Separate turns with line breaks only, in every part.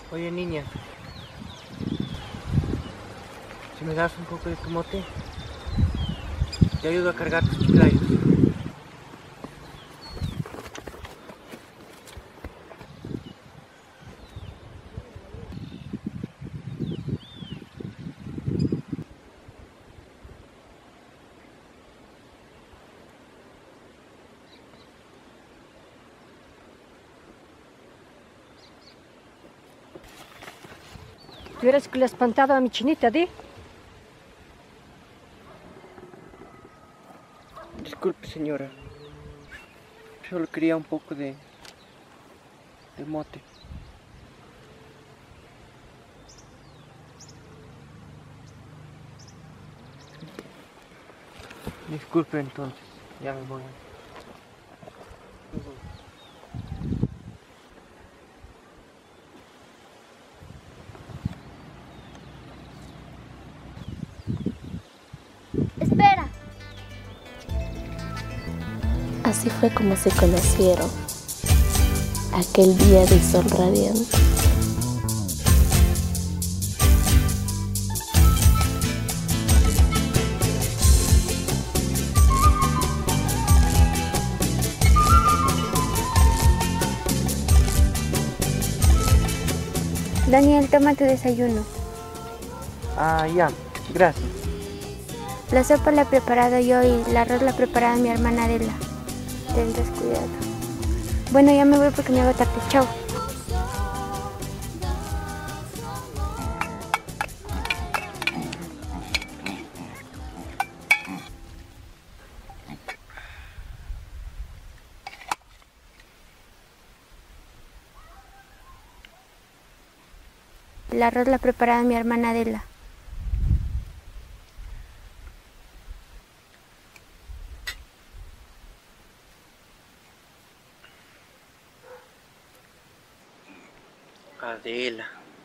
Oye, niña, si me das un poco de tu mote, te ayudo a cargar tus chiclayos.
¿Tú eres que le has espantado a mi chinita, di?
Disculpe, señora. Solo quería un poco de mote. Disculpe entonces, ya me voy.
Espera.
Así fue como se conocieron, aquel día de sol radiante.
Daniel, toma tu desayuno.
Ah, ya, gracias.
La sopa la he preparado yo y el arroz la ha preparado mi hermana Adela. Ten descuidado. Bueno, ya me voy porque me hago tarde. Chao. El arroz la ha preparado mi hermana Adela.
Adela.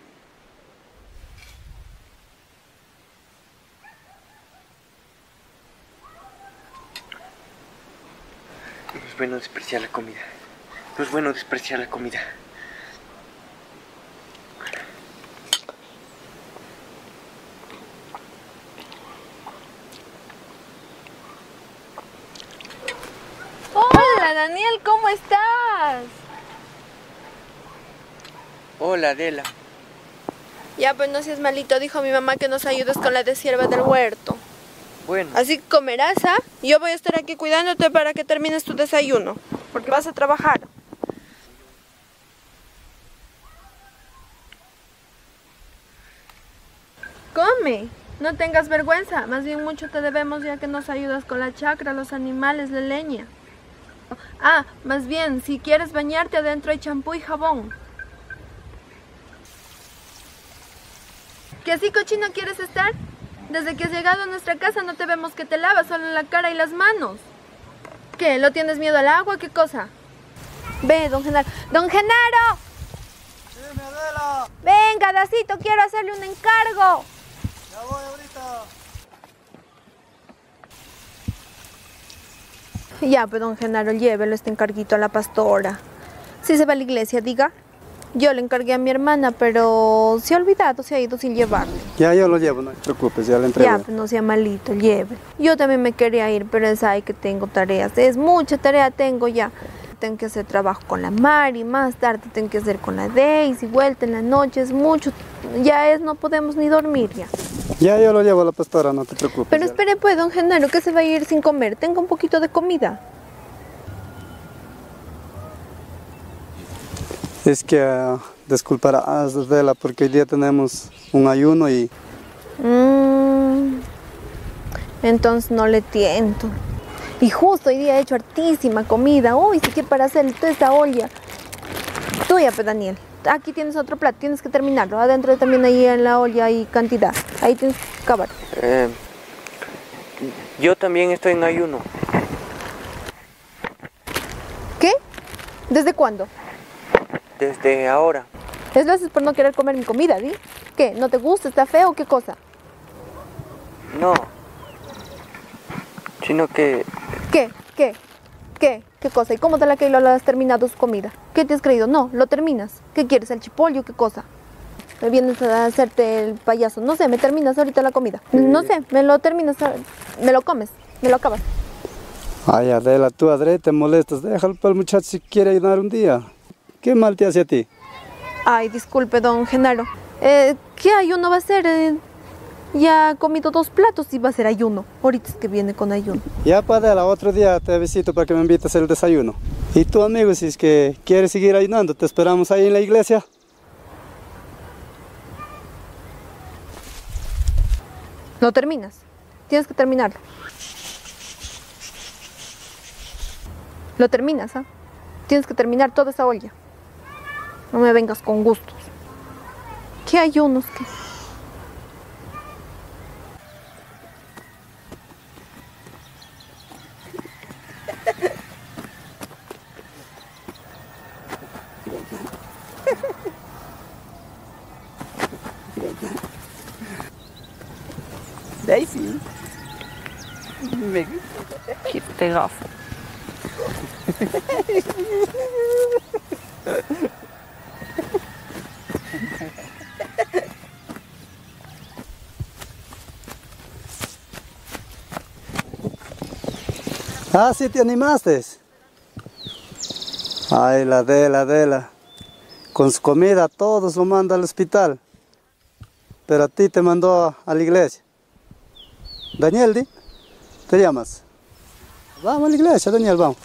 No es bueno despreciar la comida. No es bueno despreciar la comida.
Hola Daniel, ¿cómo estás?
Hola, Adela.
Ya, pues no seas malito, dijo mi mamá que nos ayudes con la deshierva del huerto.
Bueno,
Así que comerás, ¿ah? Yo voy a estar aquí cuidándote para que termines tu desayuno, porque vas a trabajar. Come, no tengas vergüenza, más bien mucho te debemos ya que nos ayudas con la chacra, los animales, la leña. Ah, más bien, si quieres bañarte adentro hay champú y jabón. ¿Que así cochino quieres estar? Desde que has llegado a nuestra casa no te vemos que te lavas, solo la cara y las manos. ¿Qué? ¿Lo tienes miedo al agua? ¿Qué cosa? Ve, don Genaro. ¡Don Genaro!
Dime, Adela.
Venga, Dacito, quiero hacerle un encargo.
Ya voy ahorita.
Ya, pues don Genaro, llévelo este encarguito a la pastora. Si se va a la iglesia, diga. Yo le encargué a mi hermana, pero se ha olvidado, se ha ido sin llevarle.
Ya yo lo llevo, no te preocupes, ya le entrego.
Ya, pues no sea malito, lleve. Yo también me quería ir, pero es ahí que tengo tareas. Es mucha tarea tengo ya. Tengo que hacer trabajo con la Mari, más tarde tengo que hacer con la Daisy, vuelta en la noche, es mucho. Ya es, no podemos ni dormir ya.
Ya yo lo llevo a la pastora, no te preocupes.
Pero
ya.
espere pues, don Genaro, que se va a ir sin comer. Tengo un poquito de comida.
Es que disculparás, Adela, porque hoy día tenemos un ayuno y...
Entonces no le tiento. Y justo hoy día he hecho hartísima comida. Uy, sí que para hacer toda esa olla. Tuya, pues, Daniel. Aquí tienes otro plato, tienes que terminarlo. Adentro también ahí en la olla hay cantidad. Ahí tienes que acabar.
yo también estoy en ayuno.
¿Qué? ¿Desde cuándo?
Desde ahora.
Es lo haces por no querer comer mi comida, ¿sí? ¿Qué? ¿No te gusta? ¿Está feo? ¿Qué cosa?
No. Sino que...
¿Qué? ¿Qué? ¿Qué? ¿Qué cosa? ¿Y cómo te la que lo has terminado su comida? ¿Qué te has creído? No, lo terminas. ¿Qué quieres? ¿El chipollo? ¿Qué cosa? me vienes a hacerte el payaso. No sé, me terminas ahorita la comida. No sé, me lo terminas, me lo comes, me lo acabas.
Ay, Adela, tú adrede te molestas. Déjalo para el muchacho si quiere ayudar un día. ¿Qué mal te hace a ti?
Ay, disculpe, don Genaro. ¿Qué ayuno va a ser? Ya ha comido 2 platos y va a ser ayuno. Ahorita es que viene con ayuno.
Ya, Adela, otro día te visito para que me invites el desayuno. Y tú, amigo, si es que quieres seguir ayunando, te esperamos ahí en la iglesia.
Lo terminas. Tienes que terminarlo. Lo terminas, ¿ah? Tienes que terminar toda esa olla. No me vengas con gustos. ¿Qué ayunos? ¿Qué?
Daisy. Qué pegazo.
Ah, sí te animaste. Ay, la Adela. Con su comida todos lo manda al hospital. Pero a ti te mandó a la iglesia. Daniel, ¿te llamas? Vamos a la iglesia, Daniel, vamos.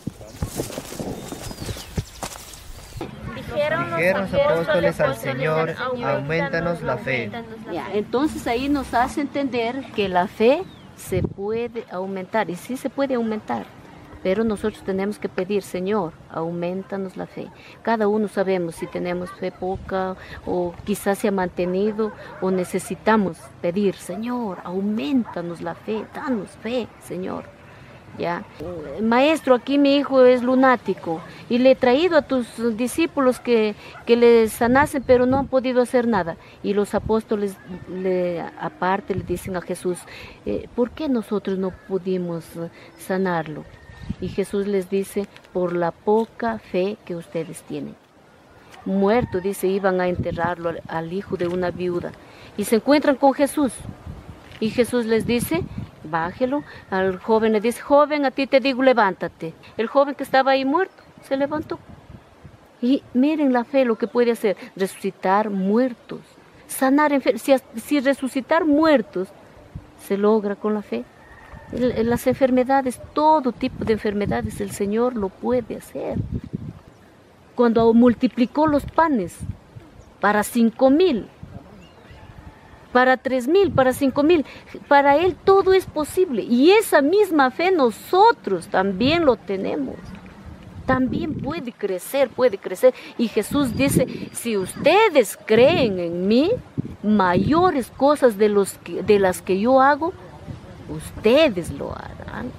Dijeron los apóstoles al Señor, aumentanos la fe.
Ya, entonces ahí nos hace entender que la fe se puede aumentar, y sí se puede aumentar, pero nosotros tenemos que pedir, Señor, aumentanos la fe. Cada uno sabemos si tenemos fe poca o quizás se ha mantenido, o necesitamos pedir, Señor, aumentanos la fe, danos fe, Señor. Ya, maestro, aquí mi hijo es lunático y le he traído a tus discípulos que le sanasen, pero no han podido hacer nada. Y los apóstoles aparte le dicen a Jesús, ¿por qué nosotros no pudimos sanarlo? Y Jesús les dice, por la poca fe que ustedes tienen. Muerto, dice, iban a enterrarlo al hijo de una viuda y se encuentran con Jesús. Y Jesús les dice, bájelo. Al joven le dice, joven, a ti te digo, levántate. El joven que estaba ahí muerto se levantó. Y miren la fe, lo que puede hacer, resucitar muertos, sanar enfermos. Si resucitar muertos se logra con la fe. Las enfermedades, todo tipo de enfermedades, el Señor lo puede hacer. Cuando multiplicó los panes para 5,000, para 3,000, para 5,000, para Él todo es posible. Y esa misma fe nosotros también lo tenemos. También puede crecer, puede crecer. Y Jesús dice, si ustedes creen en mí, mayores cosas de las que yo hago, ustedes lo harán.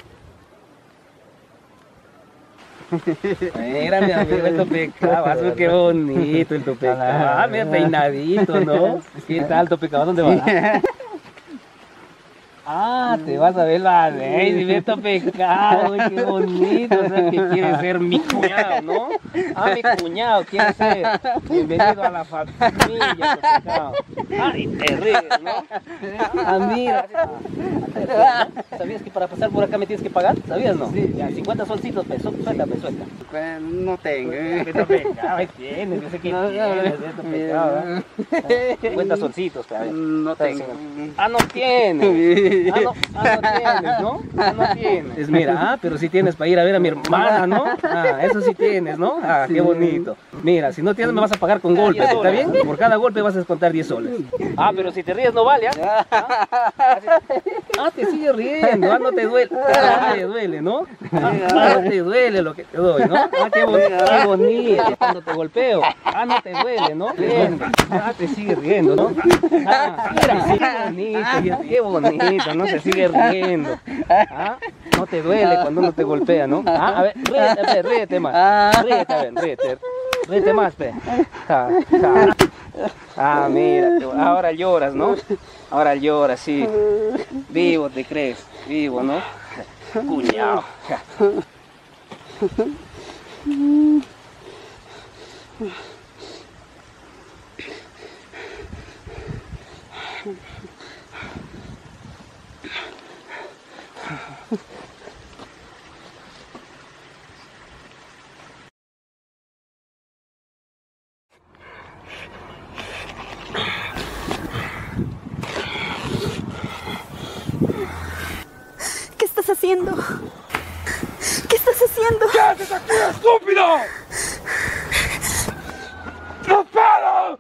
Mira, mi amigo, el Topecaba, qué bonito el Topecaba. Ah, mira, peinadito, ¿no? ¿Qué tal, Topecaba? ¿Dónde vas? Ah, te vas a ver la ley, ve Topecaba, qué bonito, o sea, que quiere ser mi cuñado, ¿no? Ah, mi cuñado quiere ser. Bienvenido a la familia, Topecaba. Ah, y te ríes, ¿no? Ah, mira. ¿Sabías que para pasar por acá me tienes que pagar? ¿Sabías, no? Sí. Ya, 50 solcitos, peso, suelta.
No tengo.
Topecaba, tienes, yo sé que tienes, Topecaba. 50 solcitos, pero
no tengo.
Ah, no tienes. No tienes, ¿no? No tienes. Mira, pero sí tienes para ir a ver a mi hermana, ¿no? Ah, eso sí tienes, ¿no? Ah, qué bonito. Mira, si no tienes me vas a pagar con golpes, ¿está bien? Por cada golpe vas a descontar 10 soles. Ah, pero si te ríes no vale, ¿ah? Ah, te sigue riendo, ah, no te duele. Ah, te duele, ¿no? Ah, no te duele lo que te doy, ¿no? Ah, qué bonito, cuando te golpeo. Ah, no te duele, ¿no? Bien. Ah, te sigue riendo, ¿no? Ah, mira, qué bonito. No se sigue riendo. ¿Ah? No te duele cuando uno te golpea, ¿no? ¿Ah? A ver, ríete más. Ríete más, pe. Ah, mira, ahora lloras, ¿no? Ahora lloras, sí. Vivo te crees, vivo, ¿no? Cuñado.
¿Qué estás haciendo? ¿Qué estás haciendo?
¿Qué haces aquí, estúpido? ¡No paro!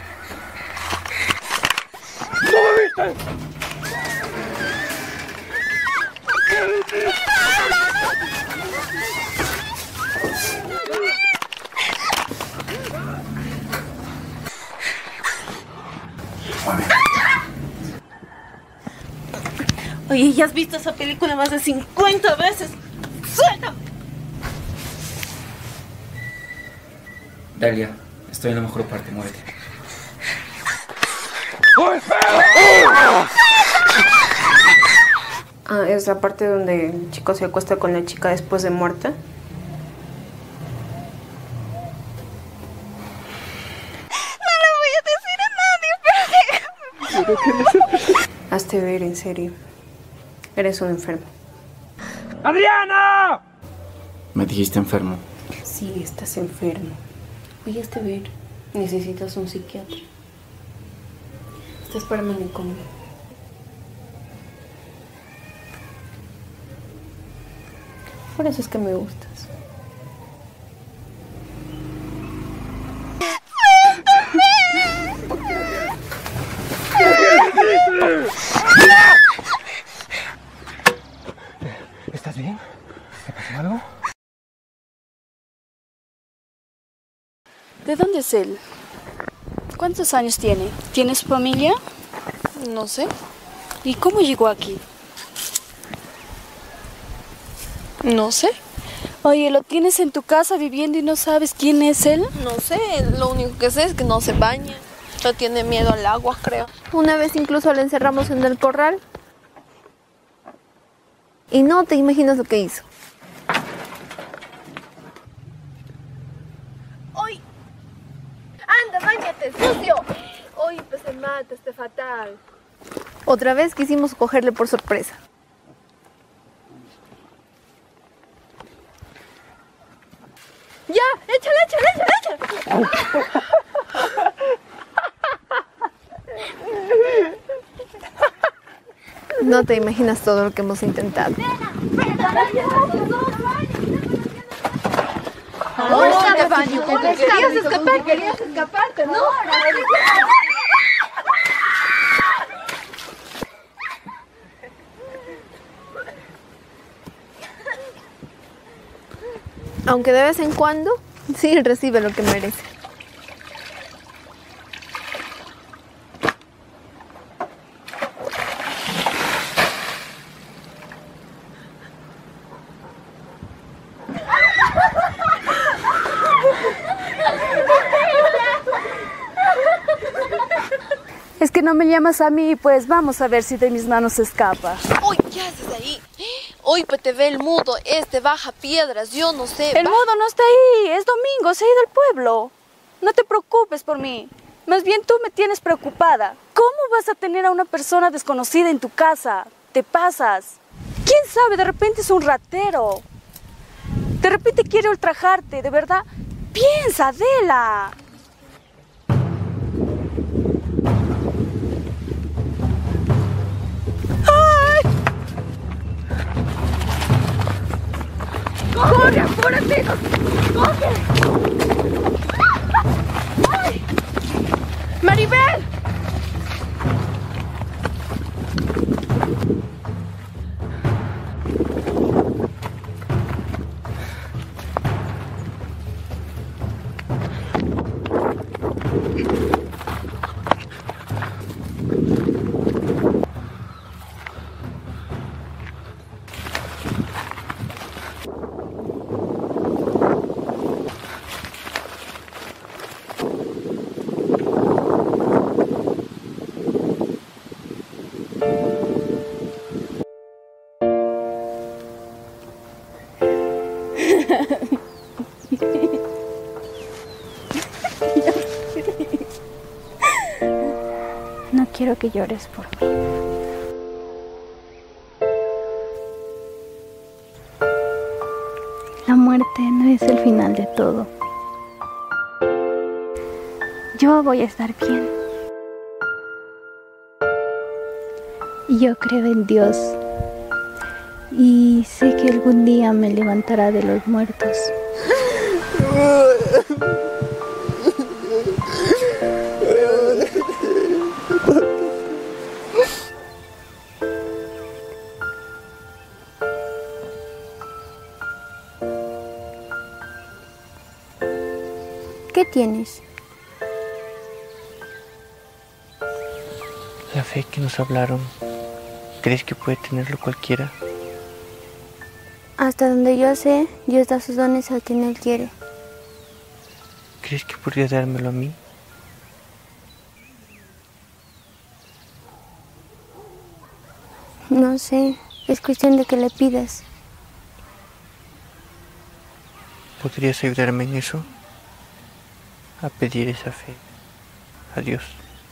¿No me viste?
Oye, ¿ya has visto esa película más de 50 veces? ¡Suéltame!
Dalia, estoy en la mejor parte, muérete.
¡Oh, espera!
Ah, es la parte donde el chico se acuesta con la chica después de muerta.
No le voy a decir a nadie, pero déjame.
Hazte ver, en serio. Eres un enfermo.
¡Adriana!
Me dijiste enfermo.
Sí, estás enfermo. Oye, hazte ver. Necesitas un psiquiatra. Estás para manicomio. Por eso es que me gustas.
¿Estás bien? ¿Te pasó algo?
¿De dónde es él? ¿Cuántos años tiene? ¿Tienes familia?
No sé.
¿Y cómo llegó aquí?
No sé.
Oye, ¿lo tienes en tu casa viviendo y no sabes quién es él?
No sé. Lo único que sé es que no se baña. No tiene miedo al agua, creo. Una vez incluso le encerramos en el corral. Y no te imaginas lo que hizo. ¡Uy! ¡Anda, báñate, sucio! ¡Uy, pues se mata, este fatal! Otra vez quisimos cogerle por sorpresa. ¡Ya! ¡Échale, échale, échale, échale! No te imaginas todo lo que hemos intentado. Querías escaparte, ¿no? Aunque de vez en cuando, sí recibe lo que merece.
Es que no me llamas a mí, pues vamos a ver si de mis manos se escapa.
¡Uy! ¿Qué haces ahí? Uy, pues te ve el mudo, baja piedras, yo no sé.
El mudo no está ahí, es domingo, se ha ido al pueblo. No te preocupes por mí, más bien tú me tienes preocupada. ¿Cómo vas a tener a una persona desconocida en tu casa? Te pasas. ¿Quién sabe? De repente es un ratero. De repente quiere ultrajarte, de verdad. Piensa, Adela.
¡Corre, apúrate! ¡Corre! ¡Ay! ¡Maribel!
quiero que llores por mí. La muerte no es el final de todo. Yo voy a estar bien. Y yo creo en Dios. Y sé que algún día me levantará de los muertos. ¿Qué tienes?
La fe que nos hablaron, ¿crees que puede tenerlo cualquiera?
Hasta donde yo sé, Dios da sus dones a quien Él quiere.
¿Crees que podría dármelo a mí?
No sé, es cuestión de que le pidas.
¿Podrías ayudarme en eso? A pedir esa fe a Dios.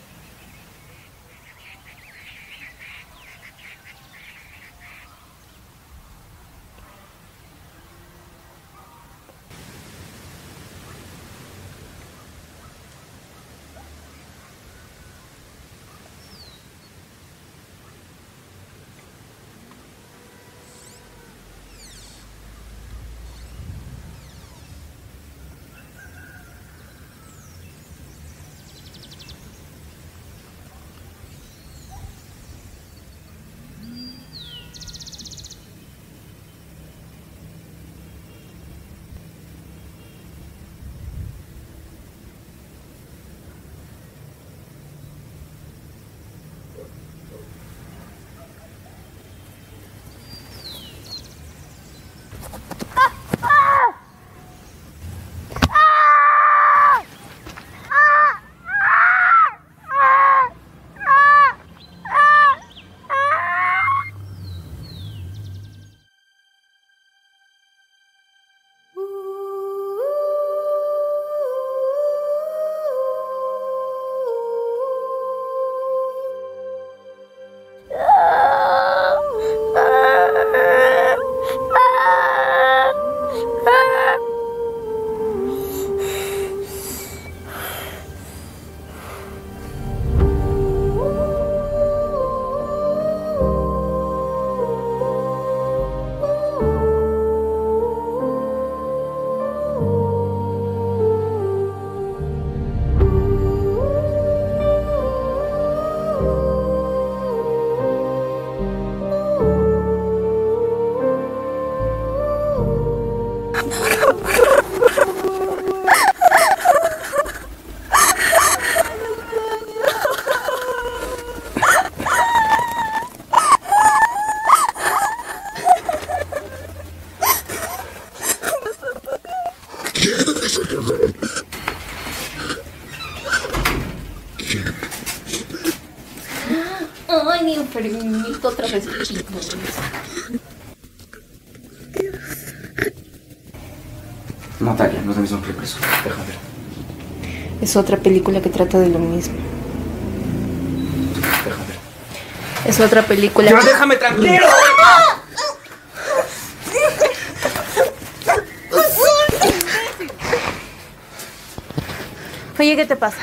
Ay, mi enfermito, otra vez.
Natalia, no es la misma película, eso. Deja ver.
Es otra película que trata de lo mismo.
Deja ver.
Es otra película.
¡Pero déjame tranquilo!
Oye, ¿qué te pasa?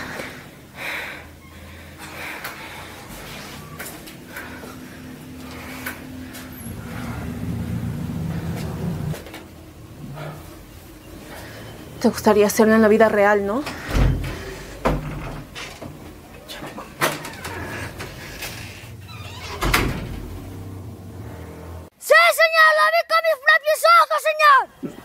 Te gustaría hacerlo en la vida real, ¿no?
¡Sí, señor! ¡Lo vi con mis propios ojos, señor!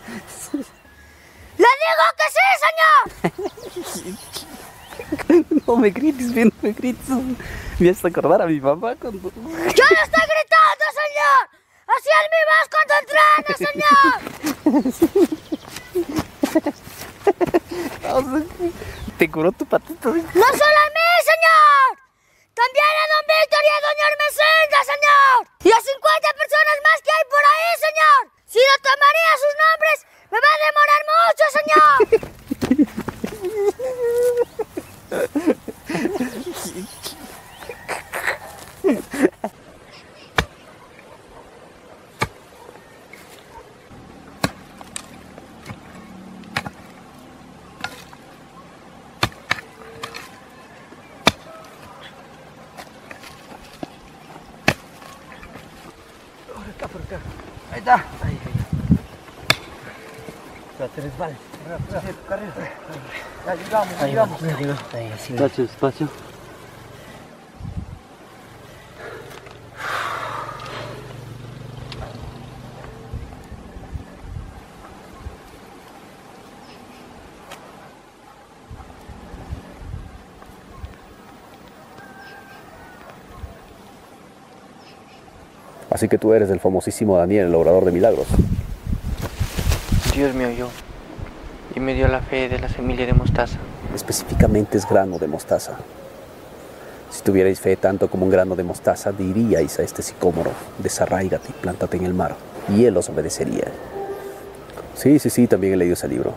¡Le digo que sí, señor!
No me grites, bien, no me grites. Me haces acordar a mi papá cuando...
¡Yo no estoy gritando, señor! ¡Así es mi voz cuando entreno, señor!
Te curó tu patita.
¡No solo a mí, señor! ¡También a don Víctor y a doña Hermesinda, señor! ¡Y a 50 personas más que hay por ahí, señor! ¡Si no tomaría sus nombres, me va a demorar mucho, señor!
por acá. Ahí está. Ahí. Te resbales. Ayudamos.
Despacio.
Así que tú eres el famosísimo Daniel, el obrador de milagros.
Dios me oyó y me dio la fe de la semilla de mostaza.
Específicamente es grano de mostaza. Si tuvierais fe tanto como un grano de mostaza, diríais a este sicómoro, desarráigate y plántate en el mar, y él os obedecería. Sí, también he leído ese libro.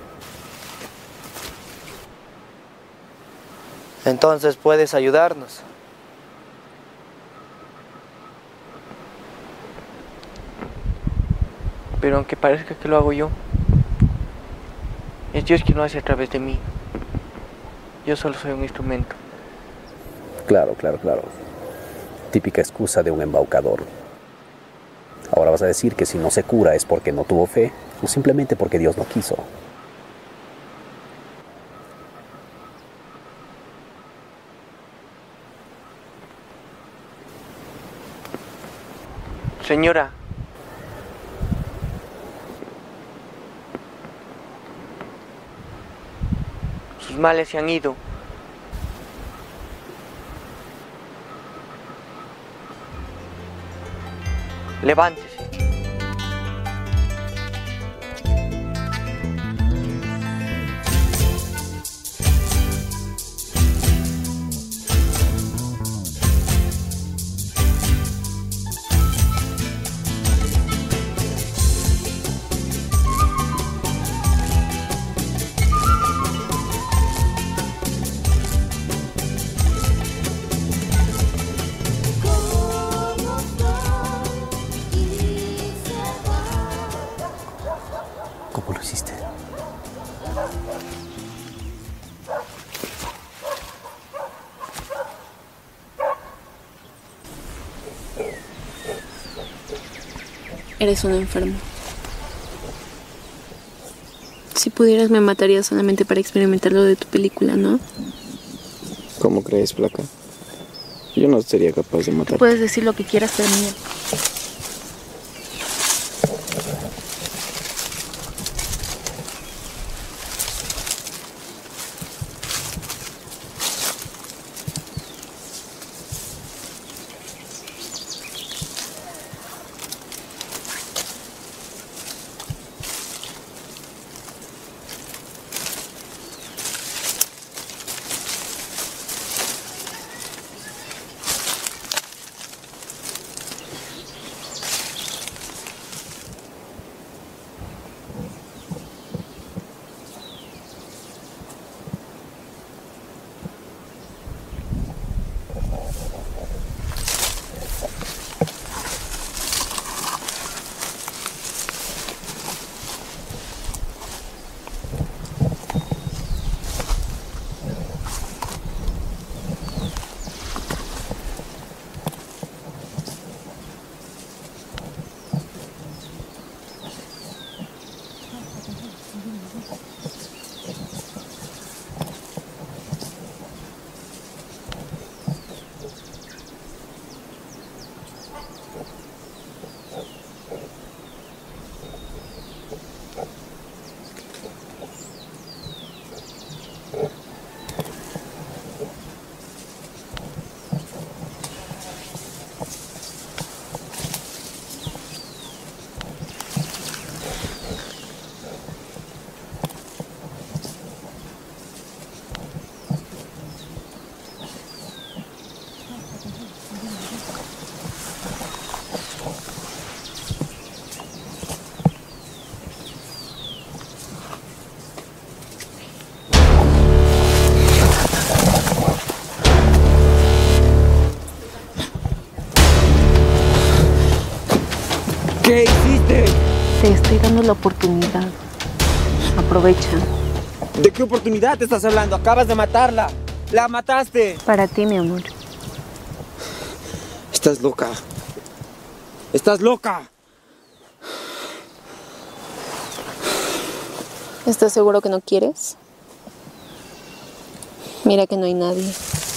Entonces puedes ayudarnos. Pero aunque parezca que lo hago yo, es Dios quien lo hace a través de mí. Yo solo soy un instrumento.
Claro. Típica excusa de un embaucador. Ahora vas a decir que si no se cura es porque no tuvo fe, o simplemente porque Dios no quiso.
Señora, sus males se han ido. Levántese.
¿Cómo lo hiciste?
Eres un enfermo. Si pudieras me matarías solamente para experimentar lo de tu película, ¿no?
¿Cómo crees, flaca? Yo no sería capaz de matar.
Puedes decir lo que quieras, pero Miguel.
¿Qué hiciste?
Te estoy dando la oportunidad. Aprovecha.
¿De qué oportunidad te estás hablando? Acabas de matarla. ¡La mataste!
Para ti, mi amor.
Estás loca.
¡Estás loca!
¿Estás seguro que no quieres? Mira que no hay nadie.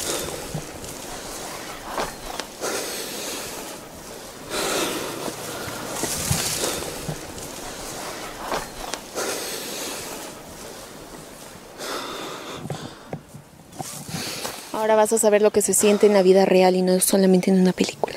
Ahora vas a saber lo que se siente en la vida real y no solamente en una película.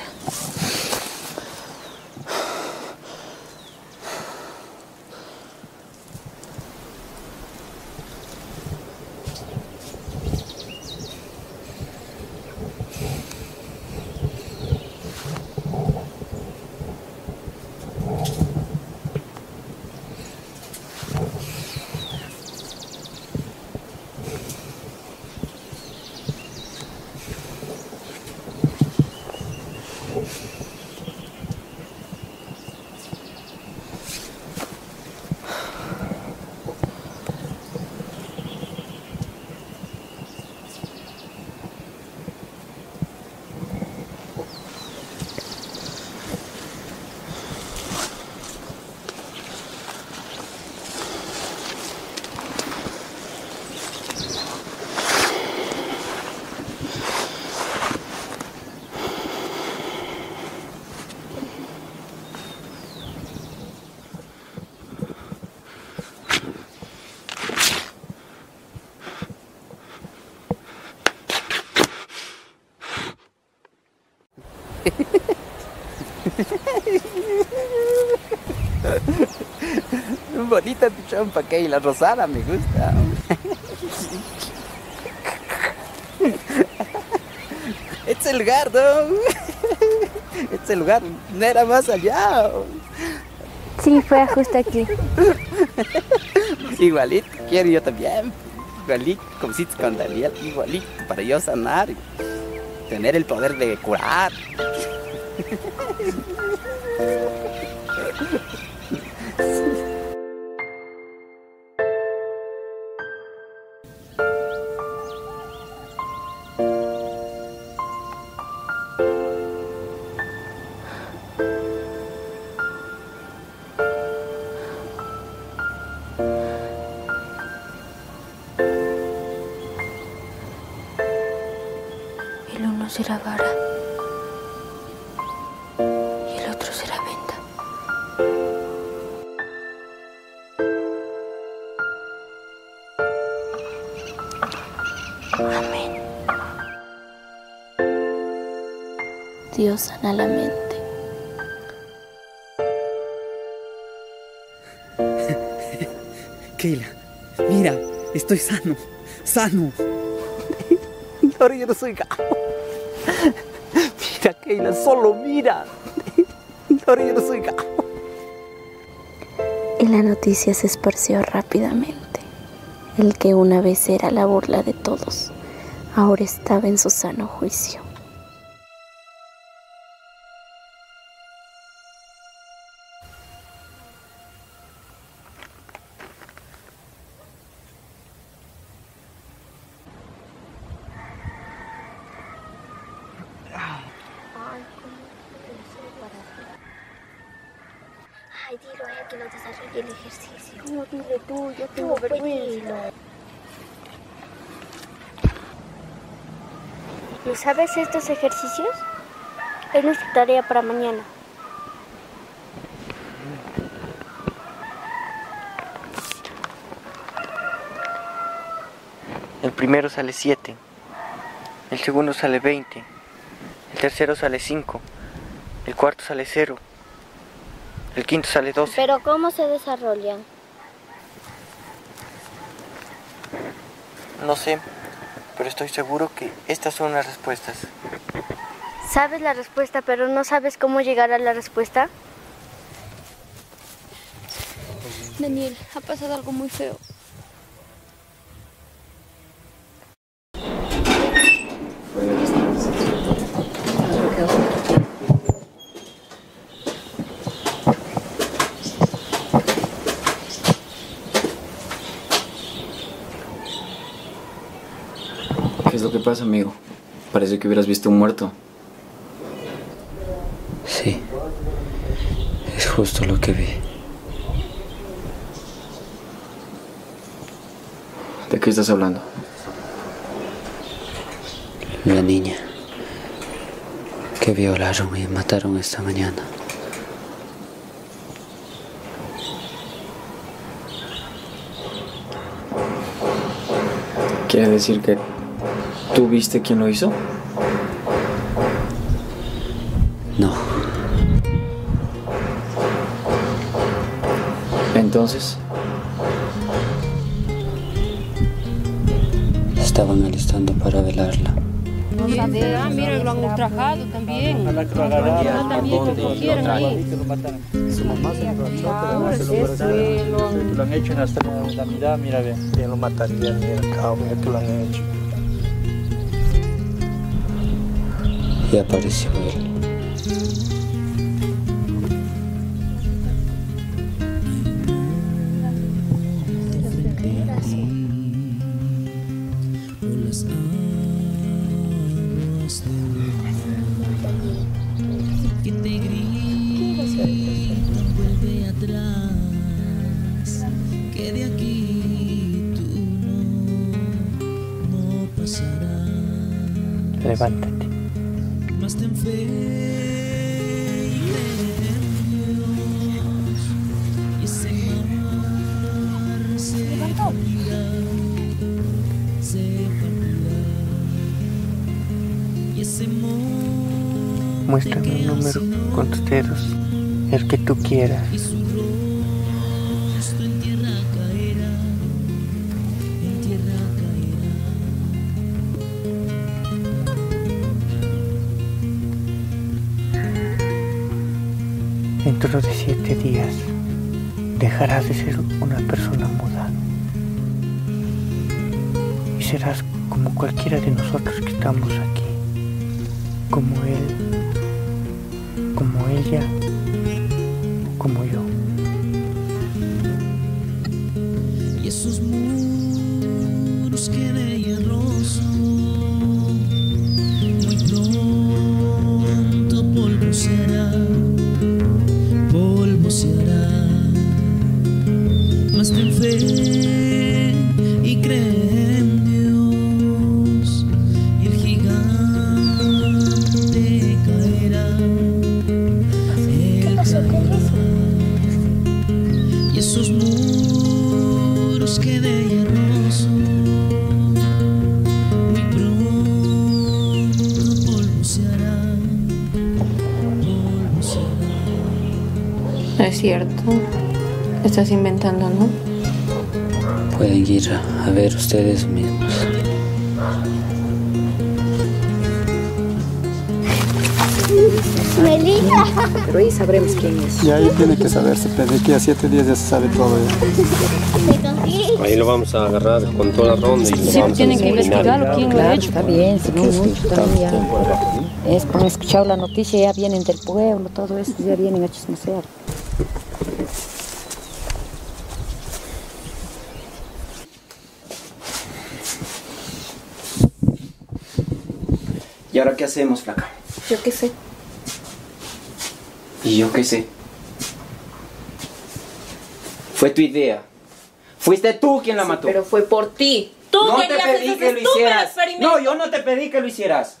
Bonita tu chompa, Keila, rosada, me gusta. Este es el lugar, ¿no? Este es el lugar, no era más allá.
Sí, fue justo aquí.
Igualito, quiero yo también. Igualito, como hiciste con Daniel, igualito, para yo sanar y tener el poder de curar.
El uno será vara y el otro será venda. Amén.
Dios sana la mente.
Keila, mira, estoy sano, sano. Ahora yo no soy gamo. Mira, Keila, solo mira. Ahora yo no soy gamo.
Y la noticia se esparció rápidamente. El que una vez era la burla de todos, ahora estaba en su sano juicio.
Ay, dilo a ella que no desarrolle el ejercicio. No, dile tú, yo tengo vergüenza. ¿No sabes estos ejercicios? Es nuestra tarea para mañana.
El primero sale 7, el segundo sale 20, el tercero sale 5, el cuarto sale 0, el quinto sale 12.
¿Pero cómo se desarrollan?
No sé, pero estoy seguro que estas son las respuestas.
Sabes la respuesta, pero no sabes cómo llegar a la respuesta.
Daniel, ha pasado algo muy feo.
¿Qué es lo que pasa, amigo? Parece que hubieras visto un muerto.
Sí,
justo lo que vi. ¿De qué estás hablando?
La niña que violaron y mataron esta mañana.
¿Quiere decir que tú viste quién lo hizo?
No.
Entonces,
estaban alistando para velarla.
No sabe, mira, lo han ultrajado también. También que lo quieran ahí.
Su mamá se lo han hecho en hasta la mirada, mira, bien lo matarían, mira, cabrón, que lo han hecho.
Y apareció él.
Levántate. Muéstrame un número con tus dedos, el que tú quieras. Dentro de 7 días dejarás de ser una persona muda y serás como cualquiera de nosotros que estamos aquí, como él, como ella, como yo.
Y esos muros que de hierro son, muy pronto polvo se hará. Polvo se hará, mas ten fe y cree en Dios, y el gigante caerá, él caerá, y esos muros que de hierro son, muy pronto polvo se hará, polvo se hará.
Es cierto. Estás inventando, ¿no?
Pueden ir a ver ustedes mismos.
Melina. Pero ahí sabremos quién es.
Y ahí tiene que saberse, pero de aquí a 7 días ya se sabe todo.
Ahí lo vamos a agarrar con toda la ronda y
Sí, tienen que investigarlo, quién lo ha hecho.
Está bien, si no mucho también ya. Es como han escuchado la noticia, ya vienen del pueblo, todo eso, ya vienen a chismosear.
¿Y ahora qué hacemos, flaca?
Yo qué sé.
¿Y yo qué sé? Fue tu idea. Fuiste tú quien la mató.
Pero fue por ti. Tú
no te
querías
pedí
ese
que lo
estúpido
hicieras.
experimento.
No, yo no te pedí que lo hicieras.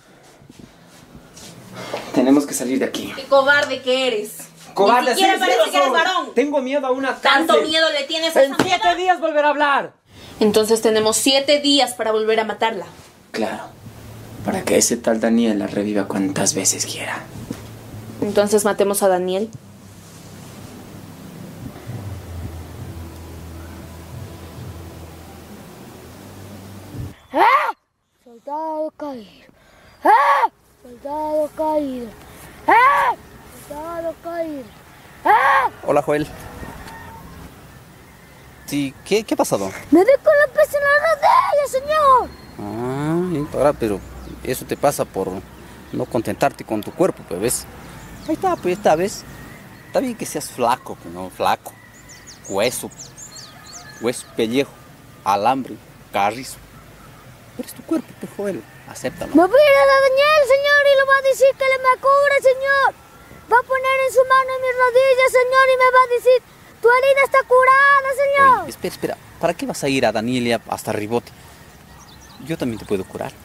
Tenemos que salir de aquí.
Qué cobarde que eres.
Cobarde,
Ni siquiera
sí,
parece que eres varón.
Tengo miedo a una cárcel.
¿Tanto miedo le tienes a esa
En 7 días volverá a hablar.
Entonces tenemos 7 días para volver a matarla.
Claro. Para que ese tal Daniel la reviva cuantas veces quiera.
Entonces matemos a Daniel.
¡Ah! Soldado caído. ¡Ah! Soldado caído. ¡Ah! Soldado caído. ¡Ah!
Hola, Joel. Sí, ¿qué ha pasado?
Me dio con la pez en la rodilla, señor.
Ahora, pero eso te pasa por no contentarte con tu cuerpo, pues, ¿ves? Ahí está, pues, esta vez. Está bien que seas flaco, pues, no, flaco. Hueso, pellejo, alambre, carrizo. Pero es tu cuerpo, pues, Joel. Acéptalo.
Me voy a ir a Daniel, señor, y le va a decir que le me cubre, señor. Va a poner en su mano en mis rodillas, Señor, y me va a decir, tu herida está curada, Señor.
Oye, espera, espera. ¿Para qué vas a ir a Danielia hasta Ribote? Yo también te puedo curar.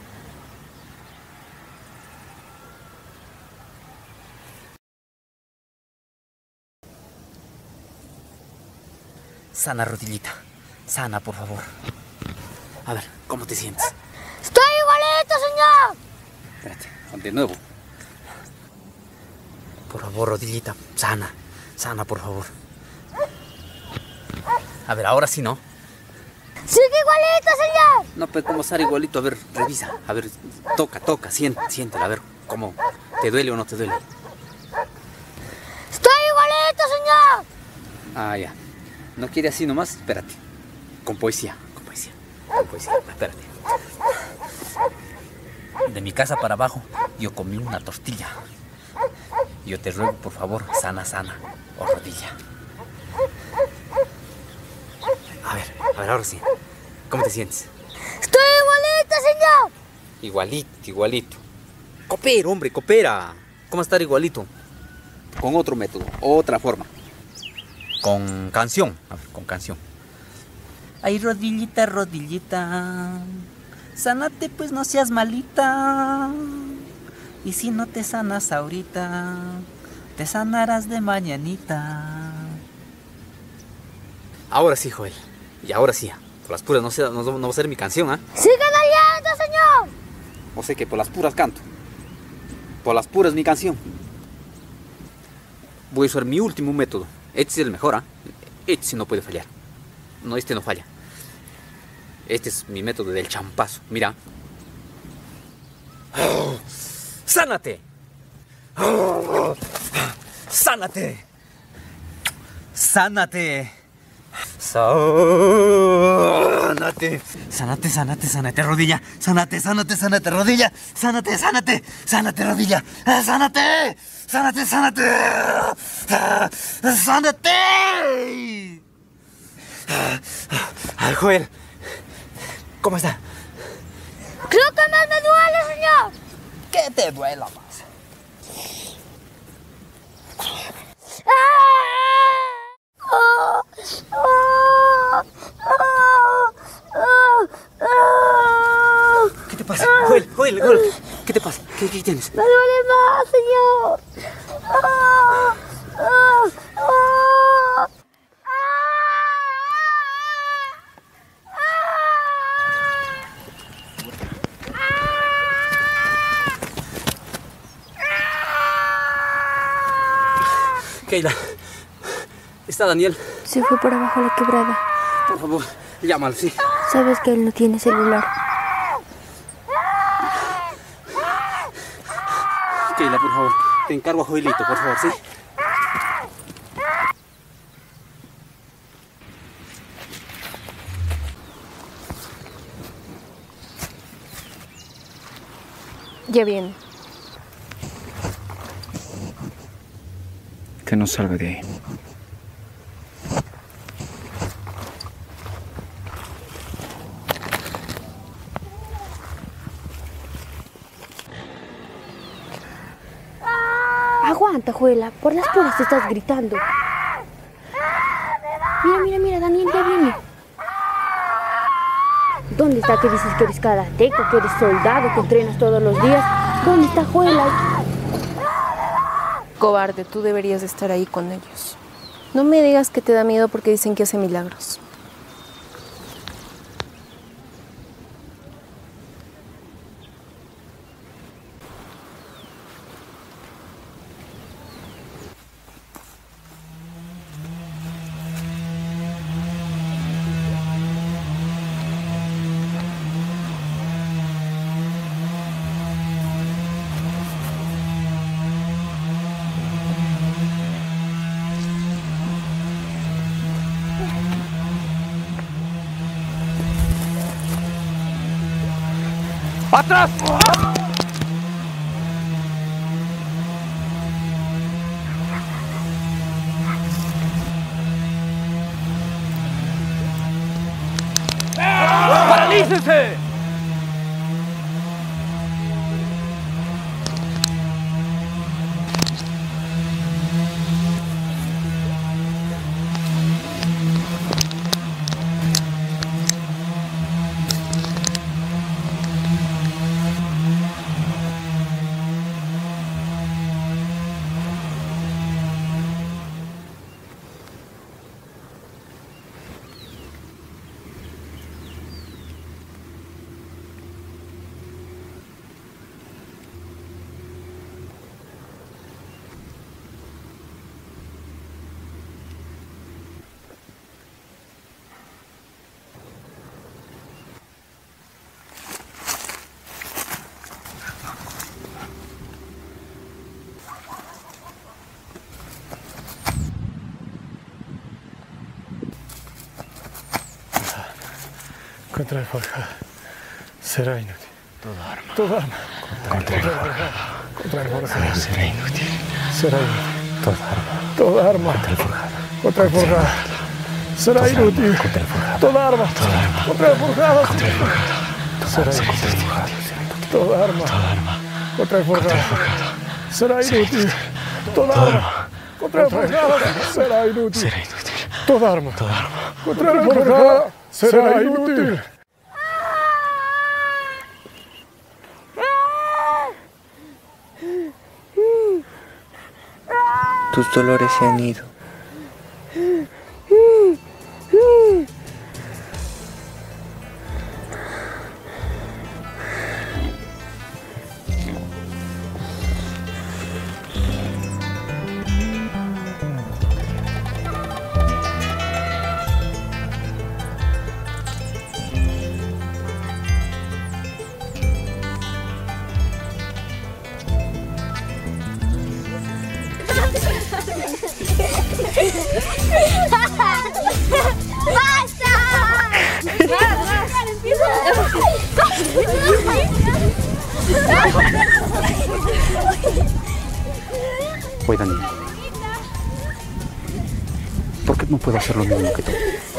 Sana, rodillita. Sana, por favor. A ver, ¿cómo te sientes?
¡Estoy igualito, Señor!
Espérate, de nuevo. Por favor, rodillita. Sana. Sana, por favor. A ver, ahora sí, ¿no?
¡Sigue igualito, Señor!
No, pero ¿cómo estar igualito? A ver, revisa. A ver, toca, siéntela. A ver, ¿cómo? ¿Te duele o no te duele?
¡Estoy igualito, Señor!
Ah, ya. ¿No quiere así nomás? Espérate. Con poesía. Espérate. De mi casa para abajo, yo comí una tortilla. Yo te ruego, por favor, sana, o rodilla. A ver, ahora sí. ¿Cómo te sientes?
¡Estoy igualito, Señor!
Igualito. Coopera, hombre, coopera. ¿Cómo estar igualito? Con otro método, otra forma. Con canción. A ver, con canción. Ay, rodillita, sánate pues, no seas malita. Y si no te sanas ahorita, te sanarás de mañanita. Ahora sí, Joel. Y ahora sí. Por las puras no va a ser mi canción, ¿ah?
¡Sigue doliendo, Señor!
O sea que por las puras canto. Por las puras mi canción. Voy a usar mi último método. Este es el mejor, ¿ah? Este sí no puede fallar. No, este no falla. Este es mi método del champazo. Mira. Oh, ¡sánate! Oh, ¡sánate! ¡Sánate! Sánate, rodilla. Sánate, rodilla. Sánate, rodilla. Sánate. Ay, Joel, ¿cómo está?
Creo que más me duele, Señor.
¿Qué te duela más? ¿Qué te pasa? Joel, ¿qué te pasa? ¿Qué tienes?
Me duele más, Señor.
Keila, ¿está Daniel?
Se fue por abajo a la quebrada.
Por favor, llámalo, sí.
Sabes que él no tiene celular.
Keila, por favor, te encargo a Joelito, por favor, ¿sí?
Ya viene.
Que no salga de ahí.
Aguanta, Juela. Por las puras te estás gritando. Mira, Daniel ya viene. ¿Dónde está que dices que eres karateca, que eres soldado, que entrenas todos los días? ¿Dónde está Juela?
Cobarde, tú deberías estar ahí con ellos. No me digas que te da miedo porque dicen que hace milagros.
¡Atrás! ¡Paralícense!
Contra el forjado será inútil. Toda arma. Contra el forjado. Contra el forjado será inútil. Será inútil. Toda arma. Contra el forjado será inútil. Toda arma. Contra el forjado será inútil. Toda arma. Contra el forjado será inútil. Toda arma. Contra el forjado será inútil. Toda arma. Contra el forjado será inútil.
Tus dolores se han ido.
Oye, Daniel, ¿por qué no puedo hacer lo mismo que tú?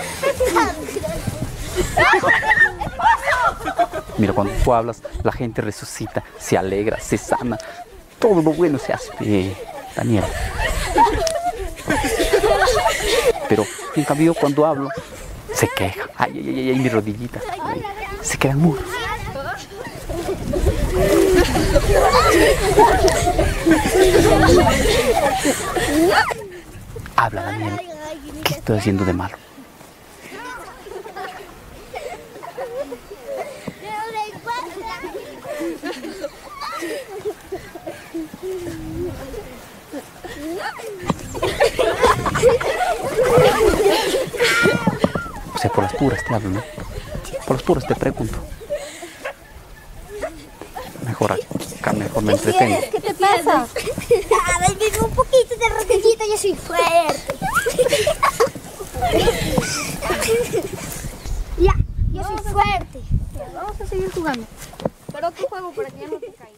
Mira, cuando tú hablas, la gente resucita, se alegra, se sana. Todo lo bueno se hace, Daniel. Pero, en cambio, cuando hablo, se queja. Ay, ay, ay, mi rodillita. Ay, se quedan mudos. Habla, Daniel. ¿Qué estoy haciendo de malo? O sea, por las puras te hablo, ¿no? Por las puras te pregunto. Mejor acá, mejor me entretengo.
¿Qué te pasa? Dame un poquito de rodillita, yo soy fuerte. Ya, yo soy fuerte.
Vamos a seguir jugando. Pero tu juego para que ya no te caigas.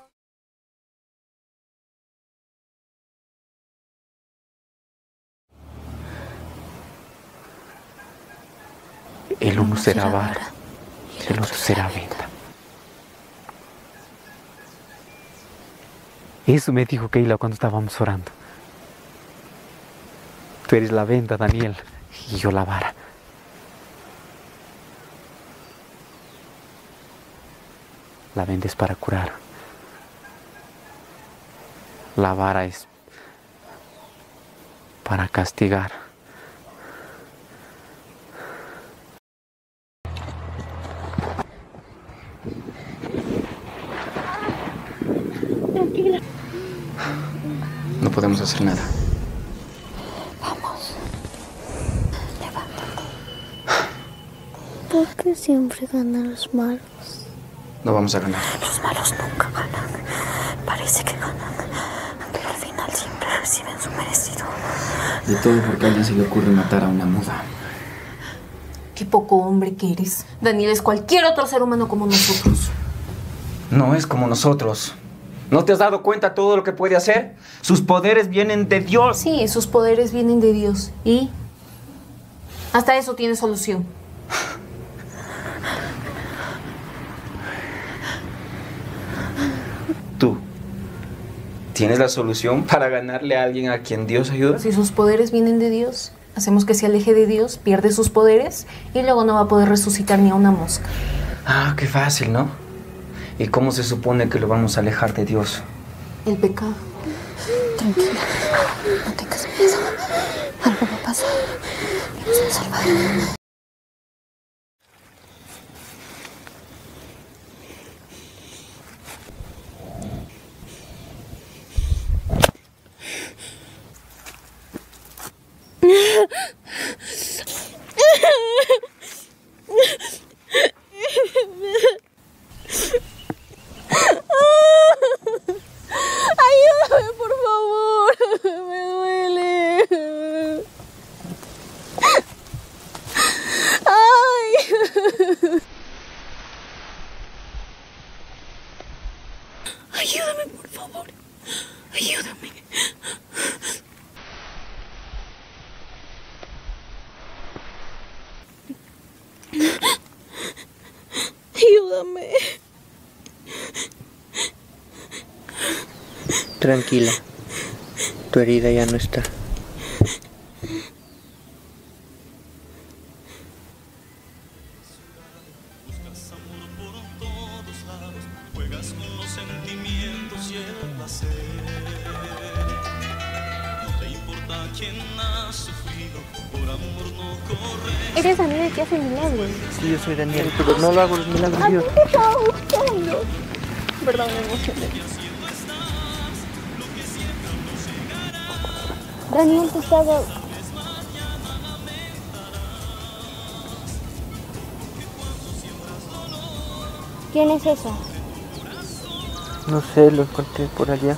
El uno será vara, el otro será venda. Eso me dijo Keila cuando estábamos orando. Tú eres la venda, Daniel, y yo la vara. La venda es para curar. La vara es para castigar.
Tranquila. No podemos hacer nada.
Vamos. Levántate. ¿Por qué siempre ganan los malos?
No vamos a ganar.
Los malos nunca ganan. Parece que ganan, pero al final siempre reciben su merecido.
De todo porque a alguien se le ocurre matar a una muda.
Qué poco hombre que eres. Daniel es cualquier otro ser humano como nosotros.
No es como nosotros. ¿No te has dado cuenta todo lo que puede hacer? Sus poderes vienen de Dios.
Sí, sus poderes vienen de Dios. ¿Y? Hasta eso tiene solución.
¿Tú tienes la solución para ganarle a alguien a quien Dios ayuda?
Si sus poderes vienen de Dios, hacemos que se aleje de Dios, pierde sus poderes y luego no va a poder resucitar ni a una mosca.
Ah, qué fácil, ¿no? ¿Y cómo se supone que lo vamos a alejar de Dios?
El pecado.
Tranquila, no tengas miedo. Algo va a pasar. Vamos a salvar.
Ayúdame, por favor. Me duele. Ay.
ayúdame.
Tranquila, tu herida ya no está.
¿Eres Daniel que hace milagros?
Sí, yo soy Daniel, pero no lo hago los milagros yo.
¿Qué estaba buscando? Perdón, me emocioné. Daniel, te estaba...
¿Quién es esa?
No sé, lo encontré por allá.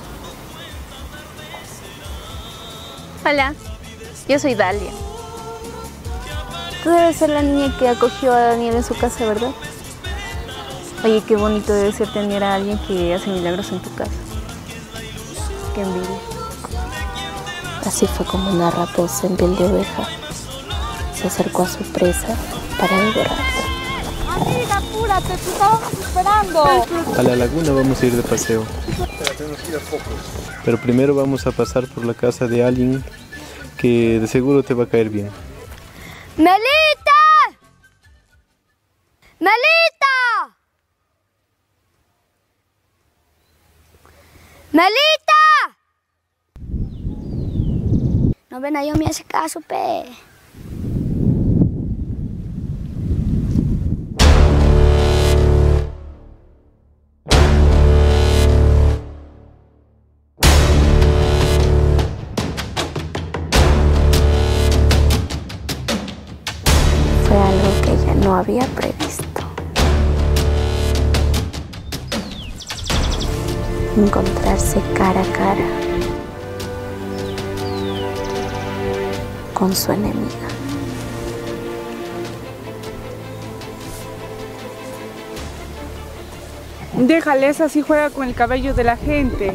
Hola, yo soy Dalia. Tú debes ser la niña que acogió a Daniel en su casa, ¿verdad? Oye, qué bonito debe ser tener a alguien que hace milagros en tu casa. Qué envidia.
Así fue como una raposa en piel de oveja se acercó a su presa para devorarla.
Amiga, apúrate, te estábamos esperando.
A la laguna vamos a ir de paseo. Pero primero vamos a pasar por la casa de alguien que de seguro te va a caer bien.
¡Melita! ¡Melita! ¡Melita! No ven, yo me hace caso, pe.
Fue algo que ella no había previsto. Encontrarse cara a cara con su enemiga.
Déjales, así juega con el cabello de la gente.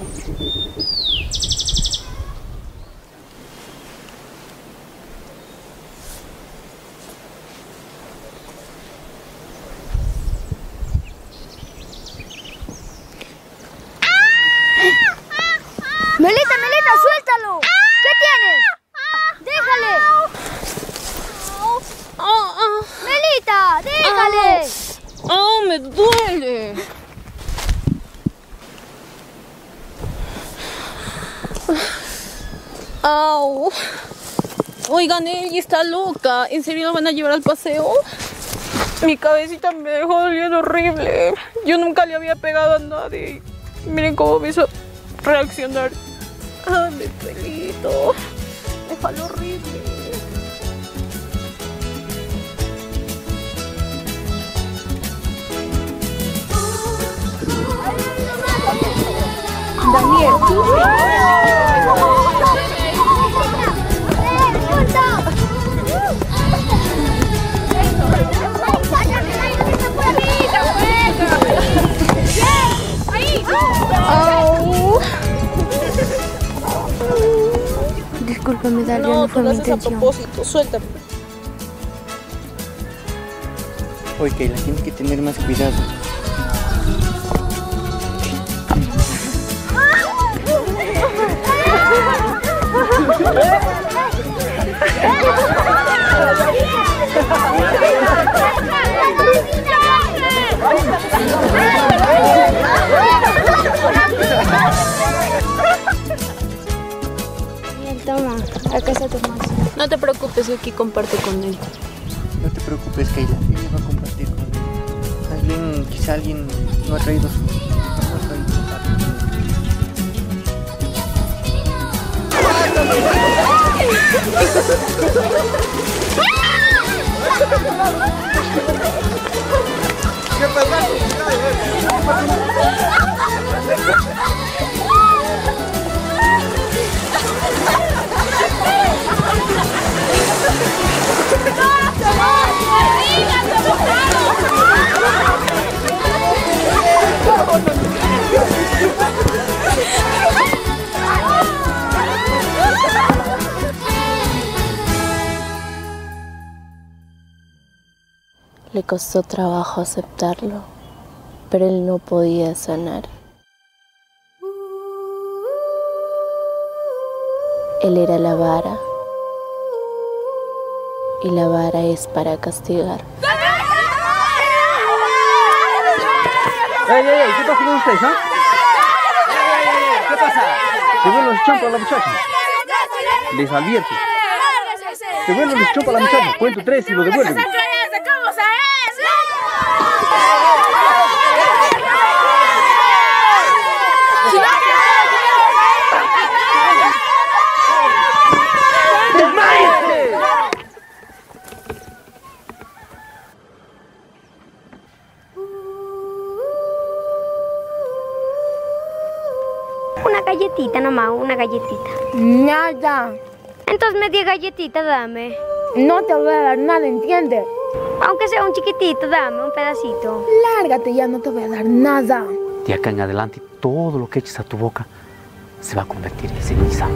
Melita, Melita, suéltalo. ¿Qué tienes? Déjale. Melita, déjale.
¡Oh, me duele! ¡Au! Oigan, ella está loca. ¿En serio la van a llevar al paseo? Mi cabecita me dejó doliendo horrible. Yo nunca le había pegado a nadie. Miren cómo me hizo reaccionar. ¡Ay, mi pelito! Déjalo horrible.
Daniel.
Discúlpame, Dalia, no fue mi intención.
A propósito, suéltame.
Oye, Keila, tienes que tener más cuidado.
Bien, toma, acá está tu mazo.
No te preocupes, yo aquí comparto con él.
No te preocupes, Keila, ella va a compartir con él. Quizá alguien no ha traído su...
¿Qué pasa?
Le costó trabajo aceptarlo, pero él no podía sanar. Él era la vara, y la vara es para castigar.
¡Ey! ¿Qué pasa con ustedes, ah? ¿Qué pasa? Te vuelven los champas a la muchacha. Les advierto. Te vuelven los champas a la muchacha. Cuento 3 y lo devuelven.
Una galletita nomás, una galletita.
Nada.
Entonces media galletita dame.
No te voy a dar nada, ¿entiendes?
Aunque sea un chiquitito, dame un pedacito.
Lárgate ya, no te voy a dar nada.
De acá en adelante, todo lo que eches a tu boca se va a convertir en ceniza.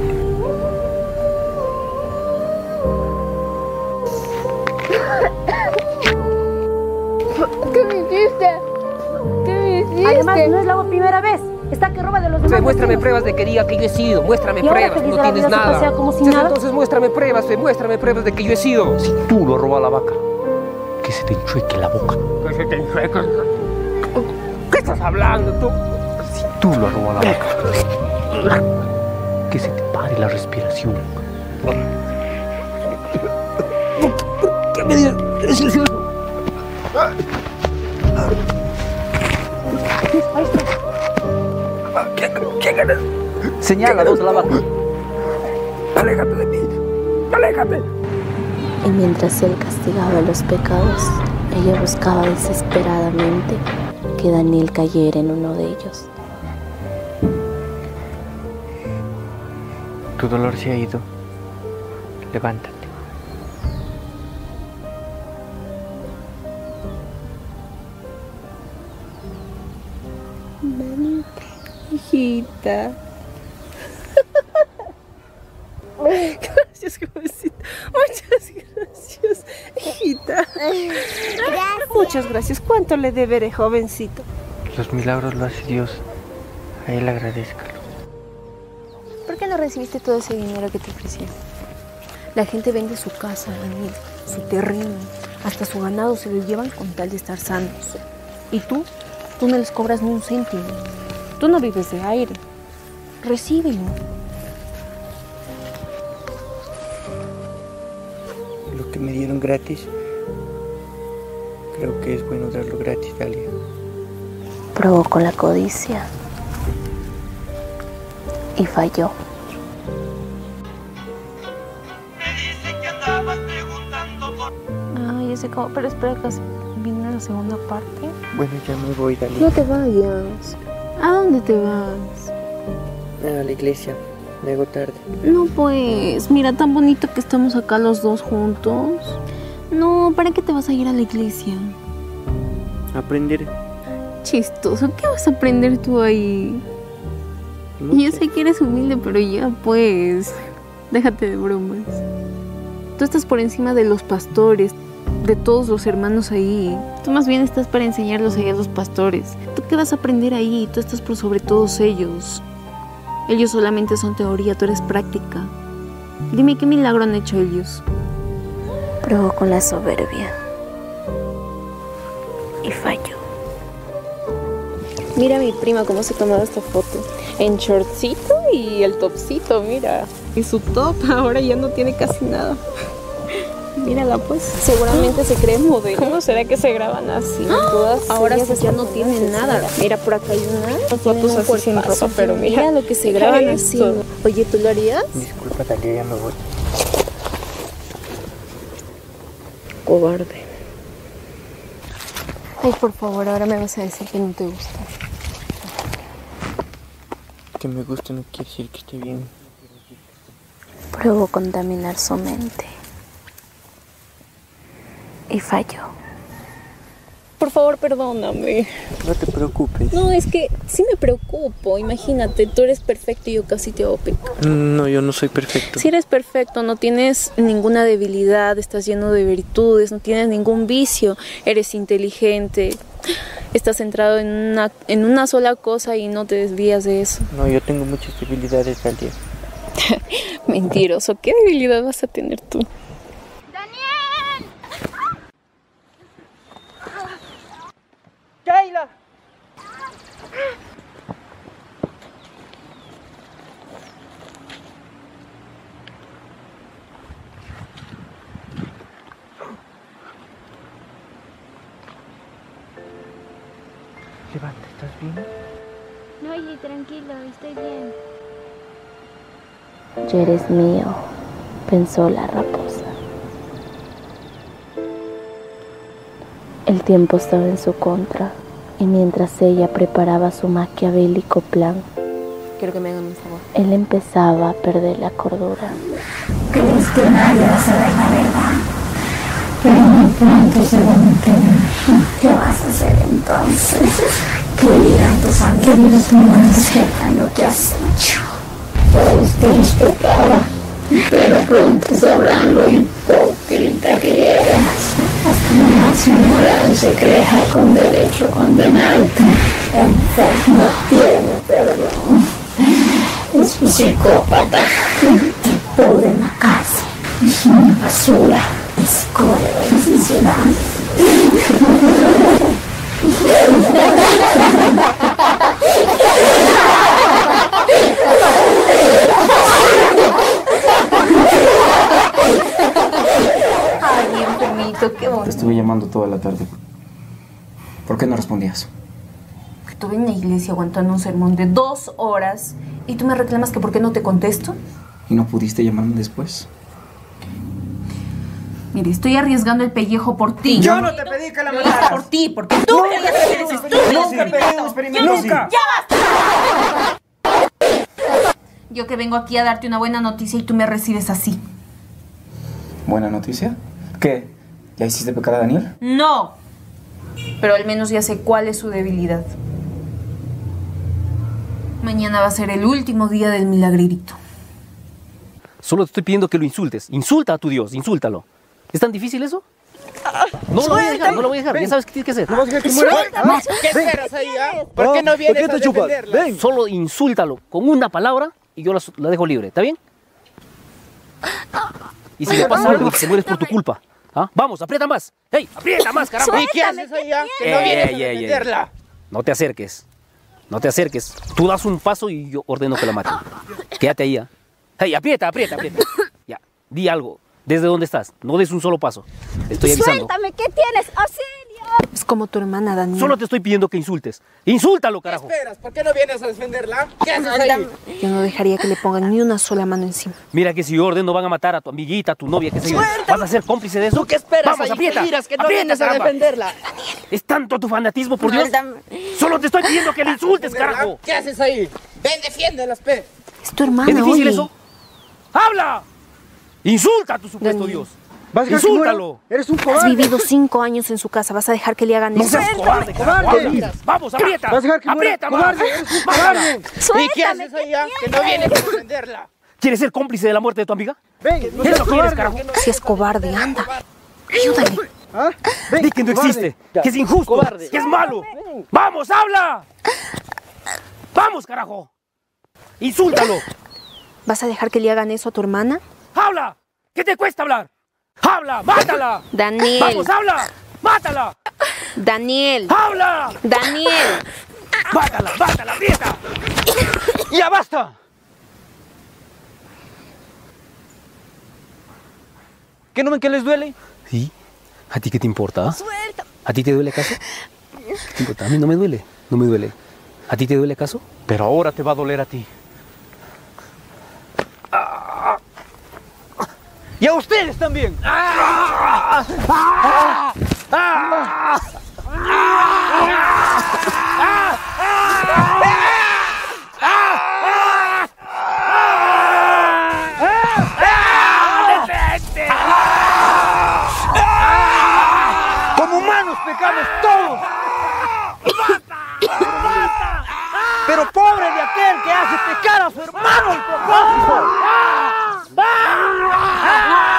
¿Qué me hiciste? ¿Qué me hiciste?
Además, no es la primera vez. Está que roba de los demás.
Muéstrame pruebas de que diga que yo he sido. Muéstrame
¿Y ahora
pruebas,
que
no
dice la
tienes
vida se
nada.
pasea como si nada?
Entonces muéstrame pruebas de que yo he sido.
Si tú lo robas a la vaca, que se te enchueque la boca.
Que se te enchueque. ¿Qué estás hablando tú?
Si tú lo robas a la vaca, que se te pare la respiración.
¿Qué me dices? ¿Qué ganas?
Señala, dos la vaca.
Aléjate de mí. Aléjate.
Y mientras él castigaba los pecados, ella buscaba desesperadamente que Daniel cayera en uno de ellos.
Tu dolor se ha ido. Levántate.
Manita, hijita. Gracias, jovencita. Muchas gracias, hijita.
Gracias.
Muchas gracias. ¿Cuánto le deberé, jovencito?
Los milagros lo hace Dios. A Él agradézcalo.
¿Por qué no recibiste todo ese dinero que te ofrecieron? La gente vende su casa, Daniel, su terreno, hasta su ganado se lo llevan con tal de estar sanos. ¿Y tú? Tú no les cobras ni un céntimo. Tú no vives de aire. Recíbelo.
Lo que me dieron gratis, creo que es bueno darlo gratis, Dalia.
Probó con la codicia y falló.
Ay, ese cómo, pero espera que viene la segunda parte.
Bueno, ya me voy, Dalia.
No te vayas. ¿A dónde te vas?
A la iglesia. Llego tarde.
No, pues, mira, tan bonito que estamos acá los dos juntos. No, ¿para qué te vas a ir a la iglesia?
Aprender.
Chistoso, ¿qué vas a aprender tú ahí?
No
Yo
sé.
sé que eres humilde, pero ya, pues, déjate de bromas. Tú estás por encima de los pastores, de todos los hermanos ahí. Tú más bien estás para enseñarlos ahí a los pastores. ¿Tú qué vas a aprender ahí? Tú estás por sobre todos ellos. Ellos solamente son teoría, tú eres práctica. Dime, ¿qué milagro han hecho ellos?
Probó con la soberbia y falló.
Mira a mi prima cómo se ha tomado esta foto. En shortcito y el topcito, mira. Y su top ahora ya no tiene casi nada. Mírala pues, seguramente se cree modelo. ¿Cómo será que se graban así? Todas ahora sí ya no tienen nada. Mira, por acá hay unas fotos así sin ropa, pero mira lo que se graban así. Oye, ¿tú lo harías?
Disculpa, Dalia, ya me voy.
Cobarde. Ay, por favor, ahora me vas a decir que no te gusta.
Que me guste no quiere decir que esté bien.
Probó contaminar su mente y falló.
Por favor, perdóname.
No te preocupes.
No, es que sí me preocupo. Imagínate, tú eres perfecto y yo casi te hago pecar.
No, yo no soy perfecto.
Si eres perfecto, no tienes ninguna debilidad, estás lleno de virtudes, no tienes ningún vicio, eres inteligente,
Estás centrado en una sola cosa y no te desvías de eso.
No, yo tengo muchas debilidades, Dalia.
Mentiroso, ¿qué debilidad vas a tener tú?
¡Kayla! Levanta, ¿estás bien?
No, oye, tranquilo, estoy bien.
Ya eres mío, pensó la raposa. El tiempo estaba en su contra y mientras ella preparaba su maquiavélico plan,
Quiero que me hagan un favor.
él empezaba a perder la cordura.
¿Crees que nadie va a saber la verdad? Pero muy pronto se van a enterar. ¿Qué vas a hacer entonces? ¿Qué dirán tus amigos? No sepan lo que has hecho. Todos te respetaba, pero pronto sabrán lo hipócrita que eras. Hasta la máxima moral se crea con derecho a condenarte. Enfermo tiene perdón. Es un psicópata. Tipo de la casa. Es una basura. Escoria de la sociedad.
Ay, enfermito, qué bonito.
Te estuve llamando toda la tarde. ¿Por qué no respondías?
Estuve en la iglesia aguantando un sermón de 2 horas y tú me reclamas que por qué no te contesto.
¿Y no pudiste llamarme después?
Mire, estoy arriesgando el pellejo por ti.
Yo no te pedí que la mataras.
Por ti, porque tú me querías hacer ese estúpido
Nunca pedí un experimento.
¡Nunca! ¡Ya basta! Yo que vengo aquí a darte una buena noticia y tú me recibes así.
¿Buena noticia? ¿Qué? ¿Ya hiciste pecar a Daniel?
No. Pero al menos ya sé cuál es su debilidad. Mañana va a ser el último día del milagrito.
Solo te estoy pidiendo que lo insultes. Insulta a tu Dios, insúltalo. ¿Es tan difícil eso? No lo voy a dejar, no lo voy a dejar. Ya sabes qué tienes que hacer.
¿No vas a dejar que muera? ¿Qué esperas ahí, ah? ¿Por qué no vienes a defenderla?
Ven. Solo insúltalo con una palabra y yo la dejo libre. ¿Está bien? Y si le pasa algo, te mueres por tu culpa. ¿Ah? Vamos, aprieta más. ¡Ey, aprieta más, caramba!
¿Y qué haces ahí, ah? Que no vienes a defenderla.
No te acerques. No te acerques. Tú das un paso y yo ordeno que la maten. Quédate ahí, ¿ah? ¡Ey, aprieta, aprieta, aprieta! Ya, di algo. ¿Desde dónde estás? No des un solo paso. Te estoy avisando.
Suéltame, ¿qué tienes? ¡Auxilio!
Es como tu hermana, Daniel.
Solo te estoy pidiendo que insultes. ¡Insúltalo, carajo!
¿Qué esperas? ¿Por qué no vienes a defenderla? ¿Qué haces ahí?
Yo no dejaría que le pongan ni una sola mano encima.
Mira que si yo ordeno van a matar a tu amiguita, a tu novia, qué sé yo. ¿Vas a ser cómplice de eso?
¿Tú qué esperas?
Vamos,
ahí?
aprieta.
¿Qué miras que no
Aprieta,
vienes a
caramba.
defenderla?
¿Es tanto tu fanatismo, por Dios? Solo te estoy pidiendo que le insultes, carajo.
¿Qué haces ahí? Ven, defiéndela, P.
Es tu hermana,
¿Es difícil
oye.
eso? ¡Habla! ¡Insulta a tu supuesto Dios!
¿Vas a dejar que muera?
¡Insúltalo!
Eres un
Has
cobarde.
vivido 5 años en su casa. ¿Vas a dejar que le hagan
¡No
eso?
seas cobarde, carajo!
¡Cobarde!
¡Vamos, aprieta!
¿Vas a dejar que muera?
¡Aprieta más!
¡Cobarde! ¡Eres un cobarde!
Suéltame,
¿Y qué haces ahí, ah? Que no vienes a defenderla.
¿Quieres ser cómplice de la muerte de tu amiga?
Ven, no
¿Qué es
seas
lo que quieres,
cobarde.
carajo?
Si es cobarde, anda. Ayúdale.
¿Ah? Ven,
Di que no
cobarde.
existe, que es injusto,
Cobarde.
que es malo. ¡Vamos, habla! ¡Vamos, carajo! ¡Insúltalo!
¿Vas a dejar que le hagan eso a tu hermana?
¡Habla! ¿Qué te cuesta hablar? ¡Habla! ¡Mátala!
Daniel.
¡Vamos, habla! ¡Mátala!
Daniel.
¡Habla!
Daniel.
¡Mátala! ¡Mátala! ¡Aprieta!
¡Ya basta! ¿Qué no ven que les duele?
¿Sí? ¿A ti qué te importa? ¿A ti te duele acaso? ¿Qué te importa? A mí no me duele, no me duele. ¿A ti te duele acaso?
Pero ahora te va a doler a ti. ¡Y a ustedes también! Como humanos pecamos todos. Pero pobre de aquel que hace pecar a su hermano el propósito.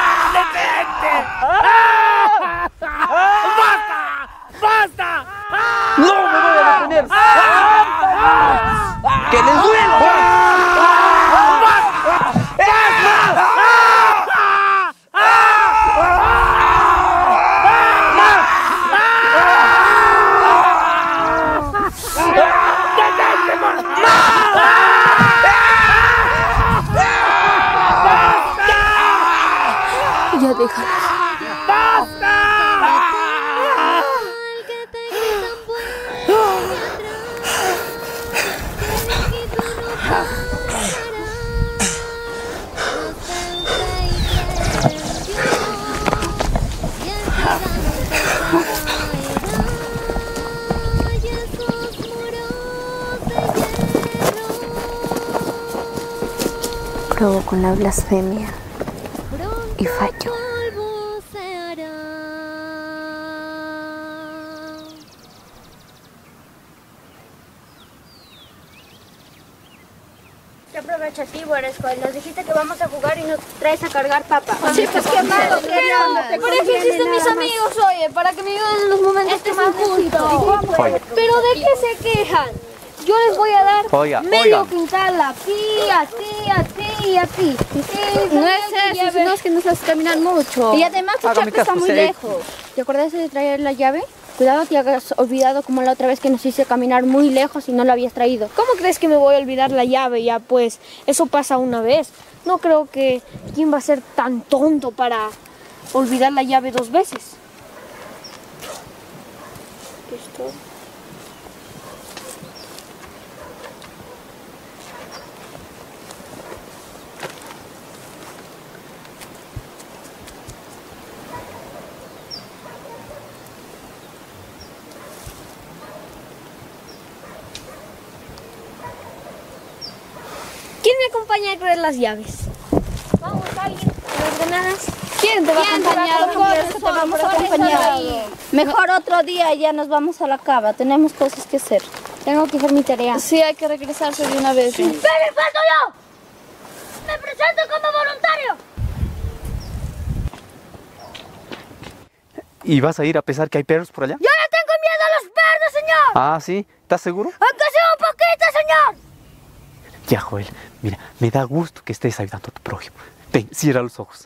¡Basta! ¡Basta!
Ya déjalo.
Probó con la blasfemia y falló.
Qué aprovechativo eres, Joel. Nos dijiste que vamos a jugar y nos traes a cargar papa.
Sí, pues qué malo, qué onda. Por eso existen mis amigos, oye, para que me ayuden en los momentos que más necesito.
Pero ¿de qué se quejan? Yo les voy a dar medio quintal a ti, a ti, a ti y a ti.
No es eso, sino es que no sabes caminar mucho.
Y además tu charco está muy lejos.
¿Te acuerdas de traer la llave? Cuidado, te hagas olvidado como la otra vez que nos hice caminar muy lejos y no la habías traído.
¿Cómo crees que me voy a olvidar la llave? Ya pues, eso pasa una vez. No creo que... ¿Quién va a ser tan tonto para olvidar la llave 2 veces? ¿Listo? ¿Quién me acompaña a traer las llaves? Vamos, alguien. ¿Las granadas? ¿Quién te va a acompañar?
Nosotros te vamos a acompañar. Mejor otro día, ya nos vamos a la cava. Tenemos cosas que hacer.
Tengo que hacer mi tarea.
Sí, hay que regresarse de una vez.
¡Pero me falto yo! ¡Me presento como voluntario!
¿Y vas a ir a pesar que hay perros por allá?
¡Yo no tengo miedo a los perros, señor!
Ah, ¿sí? ¿Estás seguro?
¡Aunque sea un poquito, señor!
Ya, Joel, mira, me da gusto que estés ayudando a tu prójimo. Ven, cierra los ojos.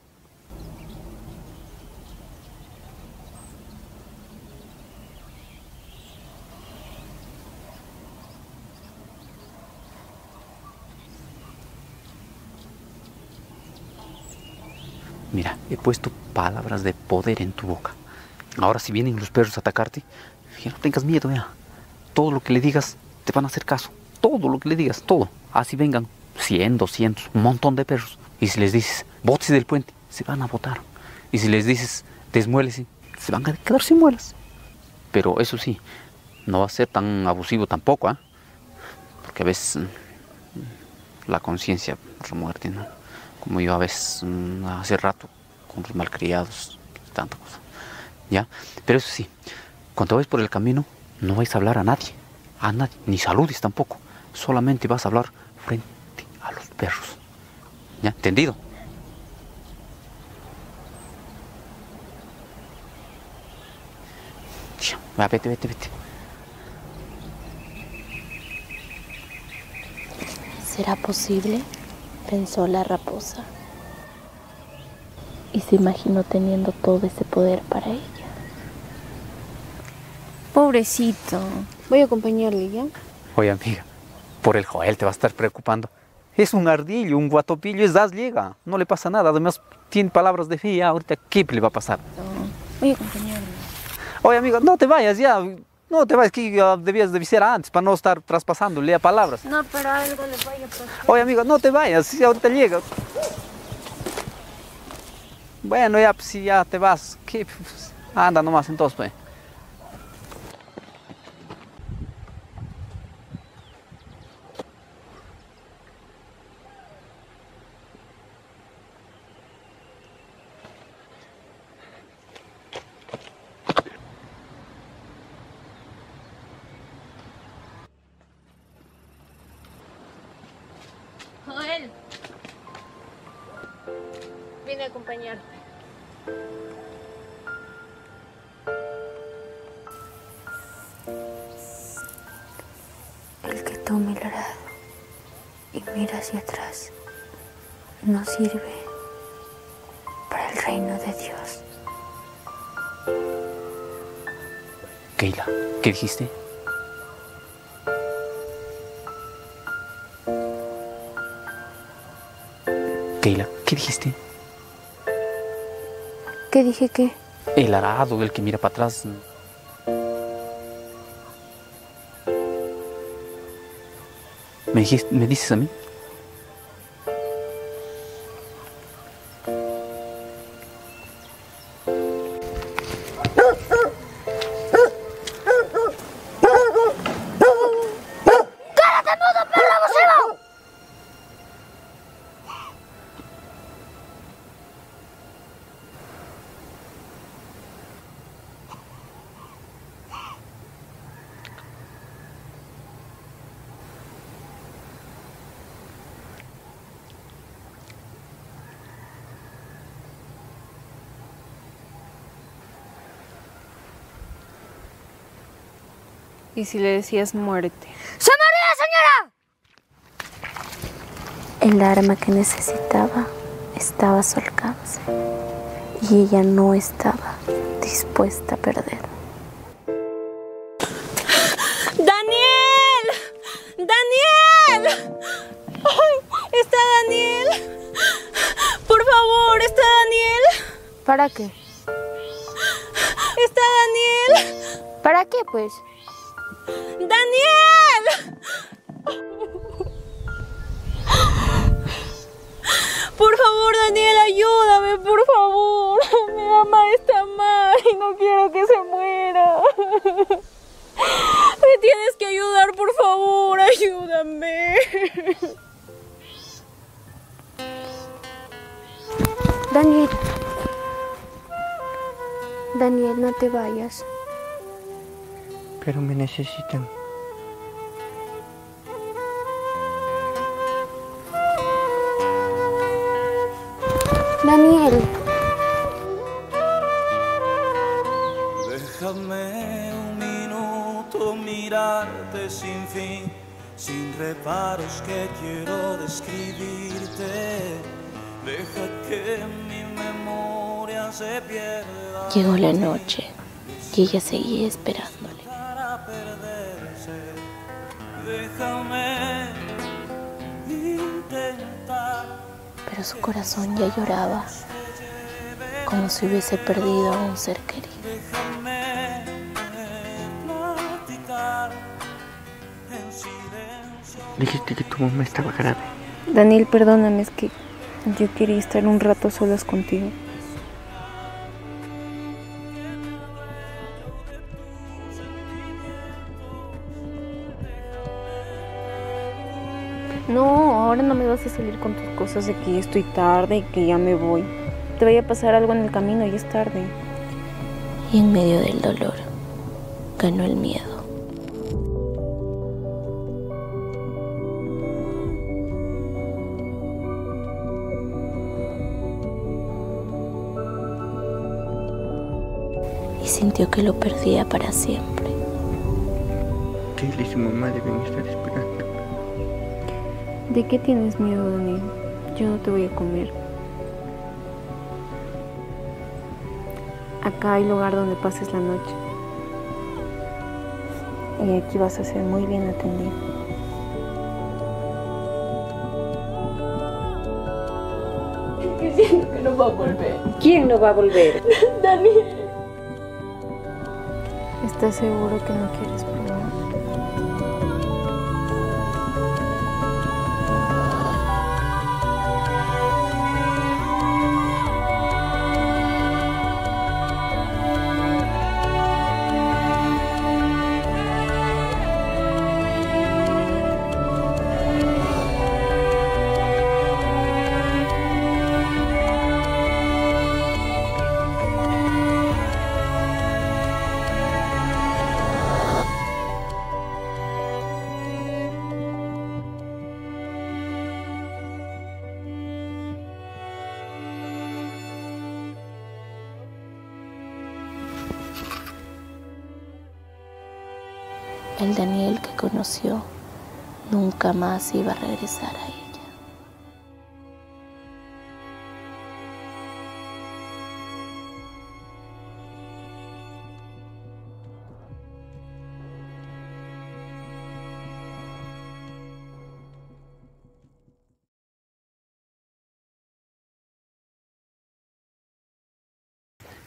Mira, he puesto palabras de poder en tu boca. Ahora si vienen los perros a atacarte, ya no tengas miedo, ya. Todo lo que le digas te van a hacer caso. Todo lo que le digas, todo. Así vengan 100, 200, un montón de perros. Y si les dices, bótese del puente, se van a botar. Y si les dices, desmuélese, se van a quedar sin muelas. Pero eso sí, no va a ser tan abusivo tampoco, ¿eh? Porque a veces la conciencia remuerde, ¿no? Como yo a veces, hace rato, con los malcriados, tanta cosa. ¿Ya? Pero eso sí, cuando vayas por el camino, no vais a hablar a nadie, ni saludes tampoco. Solamente vas a hablar frente a los perros. ¿Ya? ¿Entendido? Ya, vete, vete, vete.
¿Será posible? Pensó la raposa. Y se imaginó teniendo todo ese poder para ella.
Pobrecito. Voy a acompañarle, ¿ya?
Oye, amiga, por el Joel te va a estar preocupando. Es un ardillo, un guatopillo, es llega. No le pasa nada. Además, tiene palabras de fe. Ya, ahorita, ¿qué le va a pasar?
Voy a acompañarle.
Oye, amigo, no te vayas ya. No te vayas, que debías de avisar antes para no estar traspasándole a palabras.
No, pero algo le vaya a pasar.
Oye, amigo, no te vayas. Sí, ahorita llega. Bueno, ya, pues, si ya te vas. ¿Qué? Pues, anda nomás entonces, pues.
Joel. Vine a acompañarte.
El que tome el arado y mira hacia atrás no sirve para el reino de Dios.
Keila, ¿qué dijiste? Keila, ¿qué dijiste?
¿Qué dije qué?
El arado, el que mira para atrás. ¿Me dices a mí?
¿Y si le decías muérete?
¡Se moría, señora!
El arma que necesitaba estaba a su alcance y ella no estaba dispuesta a perder.
¡Daniel! ¡Daniel! ¡Ay! ¿Está Daniel? Por favor, ¿está Daniel?
¿Para qué?
¿Está Daniel?
¿Para qué, pues?
¡Daniel! Por favor, Daniel, ayúdame, por favor. Mi mamá está mal y no quiero que se muera. Me tienes que ayudar, por favor, ayúdame.
Daniel. Daniel, no te vayas.
Pero me necesitan.
Daniel.
Déjame un minuto mirarte sin fin, sin reparos que quiero describirte. Deja que mi memoria se pierda.
Llegó la noche y ella seguía esperándole.
Para perderse, déjame intentar.
Pero su corazón ya lloraba, como si hubiese perdido a un ser querido.
Déjame platicar en silencio.
Dijiste que tu mamá estaba grave.
Daniel, perdóname, es que yo quería estar un rato a solas contigo. No, ahora no me vas a salir con tus cosas de que ya estoy tarde y que ya me voy. Te vaya a pasar algo en el camino y es tarde.
Y en medio del dolor, ganó el miedo. Y sintió que lo perdía para siempre.
Él y su mamá deben estar esperando.
¿De qué tienes miedo, Daniel? Yo no te voy a comer. Acá hay lugar donde pases la noche. Y aquí vas a ser muy bien atendido.
Que siento que no va a volver.
¿Quién no va a volver?
Daniel.
¿Estás seguro que no quieres probar?
El Daniel que conoció nunca más iba a regresar a ella.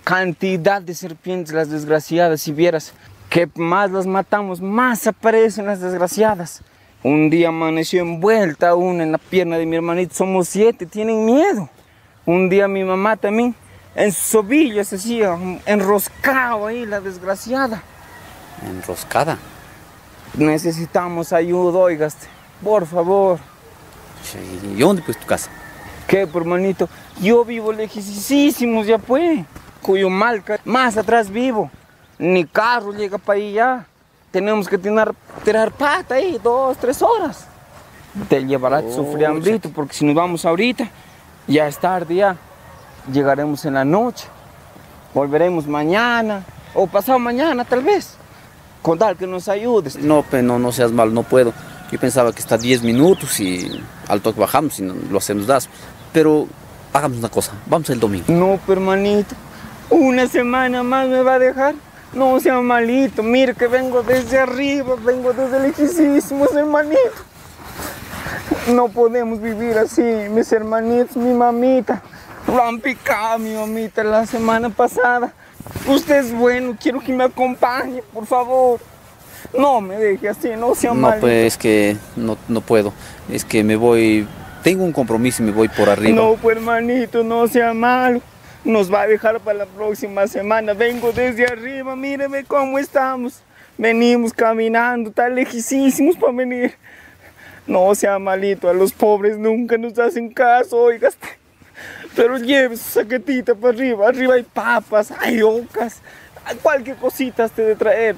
cantidad de serpientes, las desgraciadas. Si vieras que más las matamos, más aparecen las desgraciadas. Un día amaneció envuelta una en la pierna de mi hermanito. Somos 7, tienen miedo. Un día mi mamá también, en sus ovillas, así, enroscado ahí, la desgraciada.
¿Enroscada?
Necesitamos ayuda, oigaste, por favor.
¿Y dónde pues tu casa?
¿Qué, por hermanito? Yo vivo lejísimos, ya pues. Cuyumalca, más atrás vivo. Ni carro llega para allá. Tenemos que tirar pata ahí, 2, 3 horas. Te llevará a sufrir hambrito, porque si nos vamos ahorita, ya es tarde ya. Llegaremos en la noche. Volveremos mañana, o pasado mañana tal vez. Con tal que nos ayudes.
No, no seas malo, no puedo. Yo pensaba que está 10 minutos y al toque bajamos y lo hacemos das. Pero hagamos una cosa, vamos el domingo.
No, hermanito, una semana más me va a dejar. No sea malito, mire que vengo desde arriba, vengo desde lejísimos, hermanito. No podemos vivir así, mis hermanitos, mi mamita. Lo han picado mi mamita la semana pasada. Usted es bueno, quiero que me acompañe, por favor. No me deje así, no sea malito.
No, pues es que no puedo. Es que me voy, tengo un compromiso y me voy por arriba.
No, pues hermanito, no sea malo. Nos va a dejar para la próxima semana. Vengo desde arriba, míreme cómo estamos. Venimos caminando, tan lejísimos para venir. No sea malito, a los pobres nunca nos hacen caso, oigaste. Pero lleve su saquetita para arriba. Arriba hay papas, hay ocas, cualquier cosita te de traer.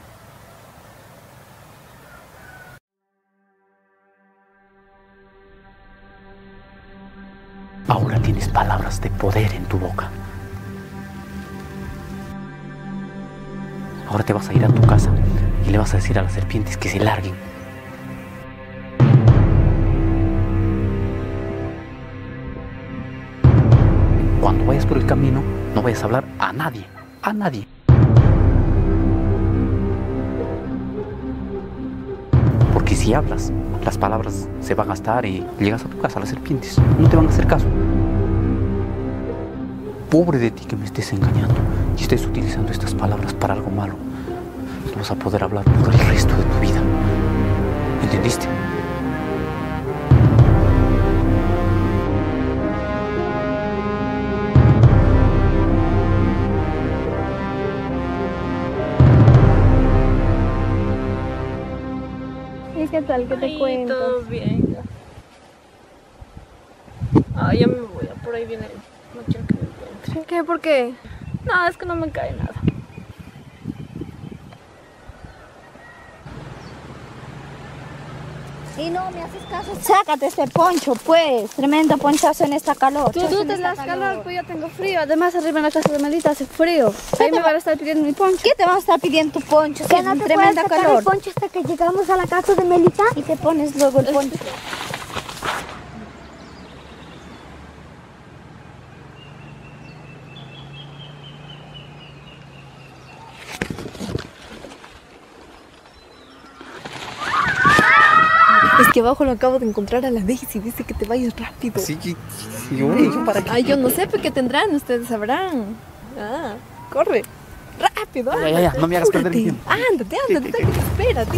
Ahora tienes palabras de poder en tu boca. Ahora te vas a ir a tu casa y le vas a decir a las serpientes que se larguen. Cuando vayas por el camino, no vayas a hablar a nadie, a nadie. Porque si hablas, las palabras se van a gastar y llegas a tu casa, las serpientes no te van a hacer caso. Pobre de ti que me estés engañando y estés utilizando estas palabras para algo malo. No vas a poder hablar por el resto de tu vida. ¿Entendiste?
¿Y qué tal? ¿Qué te cuentas?
Todo bien. Ay, ya me voy, por ahí viene. No quiero que me encuentre.
¿Qué? ¿Por qué?
No, es que no me cae nada.
Y no me haces caso. Sácate este poncho, pues. Tremendo ponchazo en esta calor.
Tú te das calor, pues yo tengo frío. Además, arriba en la casa de Melita hace frío. Ahí me van a estar pidiendo mi poncho.
¿Qué te van a estar pidiendo tu poncho? Que no te tremenda calor. El poncho hasta que llegamos a la casa de Melita y te pones luego el poncho.
Es que abajo lo acabo de encontrar a la Daisy, dice que te vayas rápido.
Sí, yo para qué.
Ay, yo no sé, pues qué tendrán, ustedes sabrán. Ah, corre. Rápido, ándate.
Ya, no me hagas perder el tiempo.
Ándate, espérate.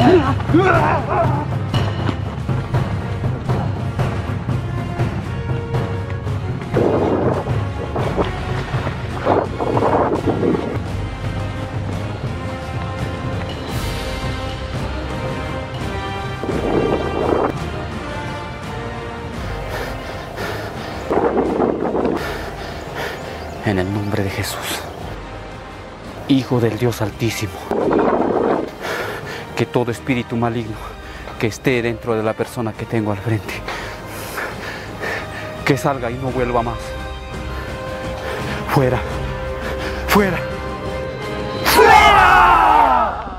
En el nombre de Jesús, Hijo del Dios Altísimo, que todo espíritu maligno que esté dentro de la persona que tengo al frente, que salga y no vuelva más. Fuera, fuera, fuera.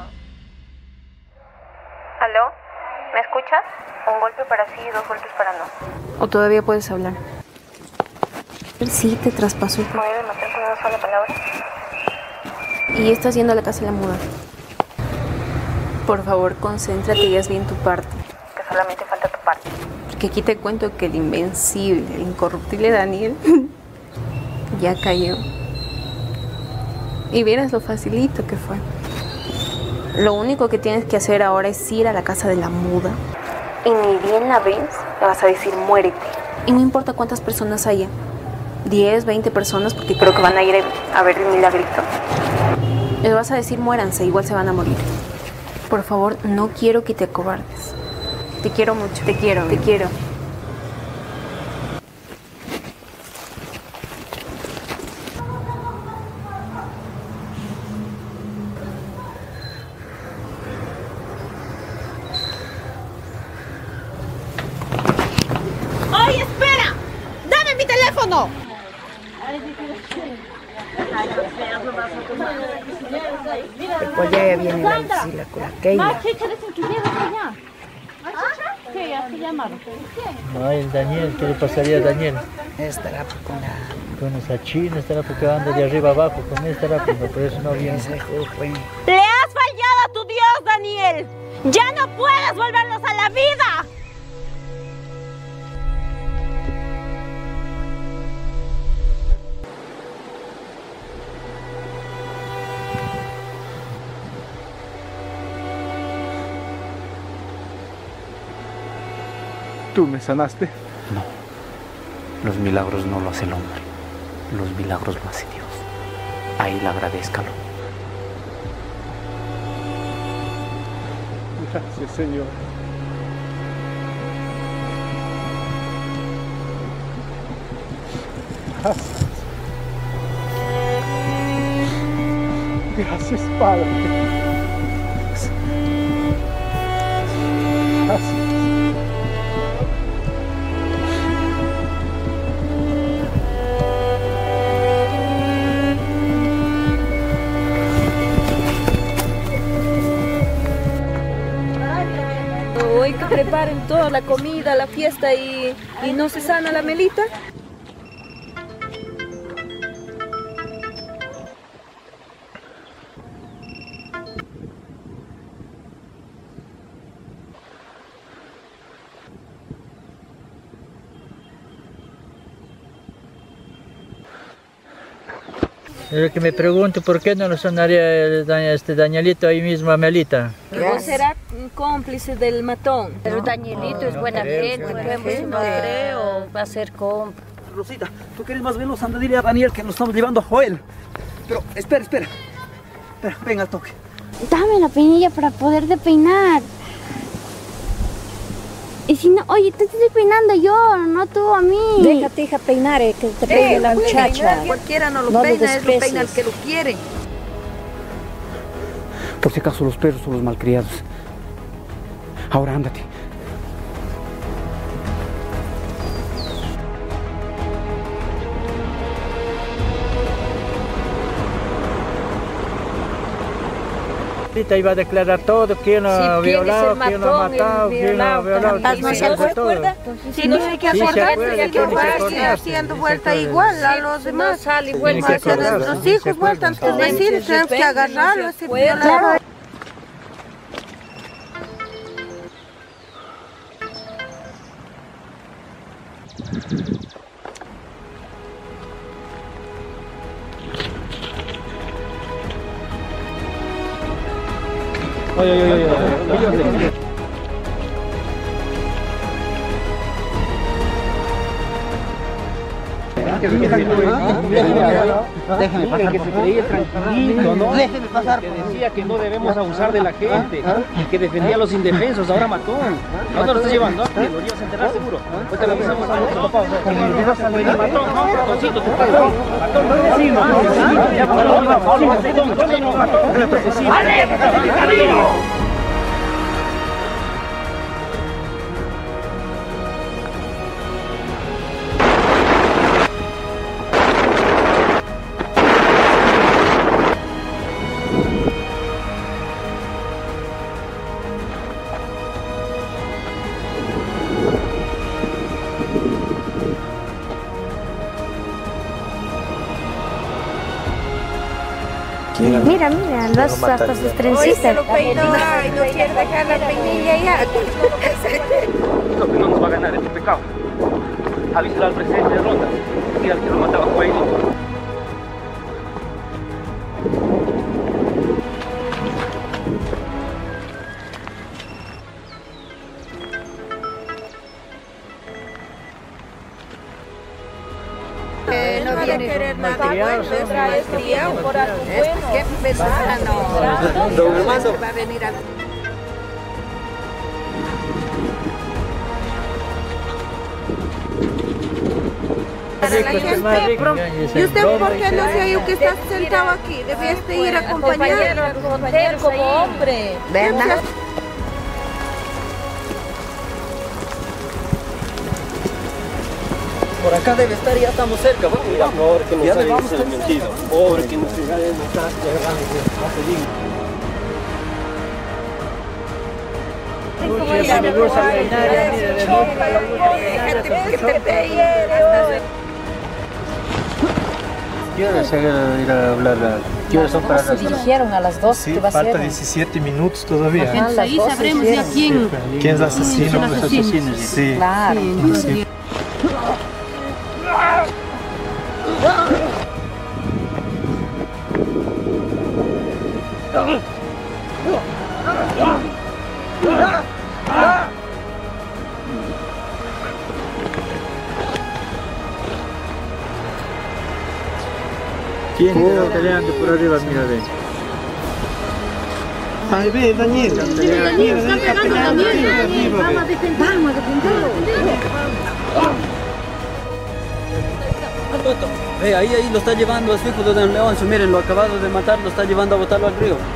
¿Aló? ¿Me escuchas? Un golpe para sí y 2 golpes para no. ¿O todavía puedes hablar? Sí, te traspasó. ¿Me voy a matar con una sola palabra? Y estás yendo a la casa de la muda. Por favor, concéntrate y haz bien tu parte. Que solamente falta tu parte. Porque aquí te cuento que el invencible, el incorruptible Daniel ya cayó. Y vieras lo facilito que fue. Lo único que tienes que hacer ahora es ir a la casa de la muda. Y ni bien la ves, le vas a decir muérete. Y no importa cuántas personas haya. 10, 20 personas, porque creo que van a ir a ver el milagrito. Les vas a decir muéranse, igual se van a morir. Por favor, no quiero que te acobardes. Te quiero mucho. Te quiero. Te quiero.
¡Oye, espera! ¡Dame mi teléfono!
Después ya viene la Lucila con la Keila.
¿Qué? ¿Ya se llamaron?
No, el Daniel, ¿qué le pasaría a Daniel?
Estará con la...
Con esa china, estará porque anda de arriba abajo, con él estará, pero por eso no viene.
¡Le has fallado a tu Dios, Daniel! ¡Ya no puedes volverlos a la vida!
¿Tú me sanaste?
No, los milagros no lo hace el hombre, los milagros lo hace Dios. A Él agradézcalo.
Gracias, Señor. Gracias. Gracias, Padre. Gracias.
Hoy que preparen toda la comida, la fiesta y no se sana la Melita.
Es que me pregunto por qué no lo sonaría este Danielito ahí mismo a Melita.
¿O será cómplice del matón?
Pero Danielito es buena gente,
no creo, va a ser cómplice.
Rosita, tú quieres más verlos, anda, dile a Daniel que nos estamos llevando a Joel. Pero, espera. Espera, venga al toque.
Dame la peinilla para poderte peinar. Y si no, oye, te estoy peinando yo, no tú a mí.
Déjate, hija, peinar, que te peine la muchacha.
Cualquiera no lo
No
peina,
lo
es lo peina el
desprecies.
que lo quiere.
Por si acaso los perros son los malcriados. Ahora ándate.
Melita iba a declarar todo, quién lo ha violado, quién lo ha matado, quién lo ha violado.
¿No se acuerda? Si no hay que acordarse, hay que acordarse haciendo vuelta igual a los demás. Sale igual hacia nuestros hijos, vuelta a tus vecinos, tenemos que agarrarlos y violarlos.
Déjeme pasar, que se creía tranquilito, ¿no? Déjeme pasar. Que decía que no debemos abusar de la gente y que defendía a los indefensos, ahora mató. ¿A dónde lo estás llevando? ¿Lo ibas a enterrar seguro? Ahorita le avisamos a nuestro papá. Matón, ¿no? Matoncito, tu patón. Matón,
Mira, los hasta sus trencitas.
Lo peinó y no quiere dejar la peinilla ya.
Lo que no nos va a ganar este pecado. Avísalo al presidente de Ronda. Mira al que lo mataba Guaidó.
No viene querer nada bueno, es malcriado. Qué pesado.
Don Armando.
Va a venir a... Para la gente. ¿Y usted por qué no se ha ido que está sentado aquí? Debías de ir a acompañar.
Como hombre.
¿Verdad?
Por acá debe estar, ya estamos cerca. Vamos, mira, pobre que nos haya mentido. Pobre que nos haya
¿Qué hora se ir a hablar? ¿Qué horas son para las 12?
Dijeron a las 12.
Sí, falta 17 minutos todavía.
Ahí sabremos ya quién
es el asesino.
Los asesinos.
Sí.
Claro.
Sí. ¿Quién está peleando por arriba? Mira, ve. Ahí ve, Daniel.
Daniel, está pegando Daniel. Vamos a defenderlo.
Ahí lo está llevando a su hijo de Don Leoncio. Miren, lo acabado de matar, lo está llevando a botarlo al río.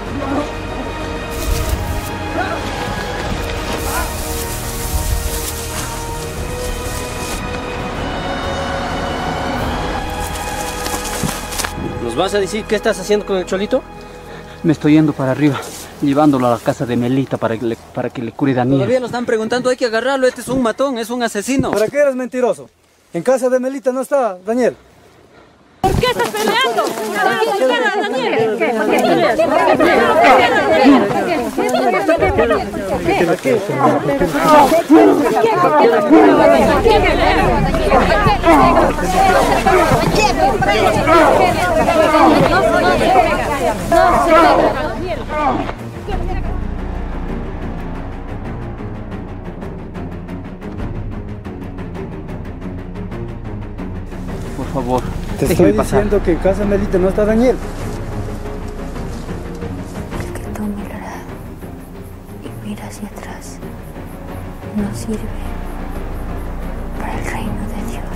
¿Nos vas a decir qué estás haciendo con el cholito?
Me estoy yendo para arriba, llevándolo a la casa de Melita para que le cure Daniel. Todavía lo están preguntando, hay que agarrarlo, este es un matón, es un asesino.
¿Para qué eres mentiroso? En casa de Melita no está Daniel.
¿Por qué estás peleando? ¿Por qué estás Daniel?
Por favor,
te estoy diciendo que en casa de Melita no está Daniel.
El que tome el arado y mira hacia atrás no sirve para el reino de Dios.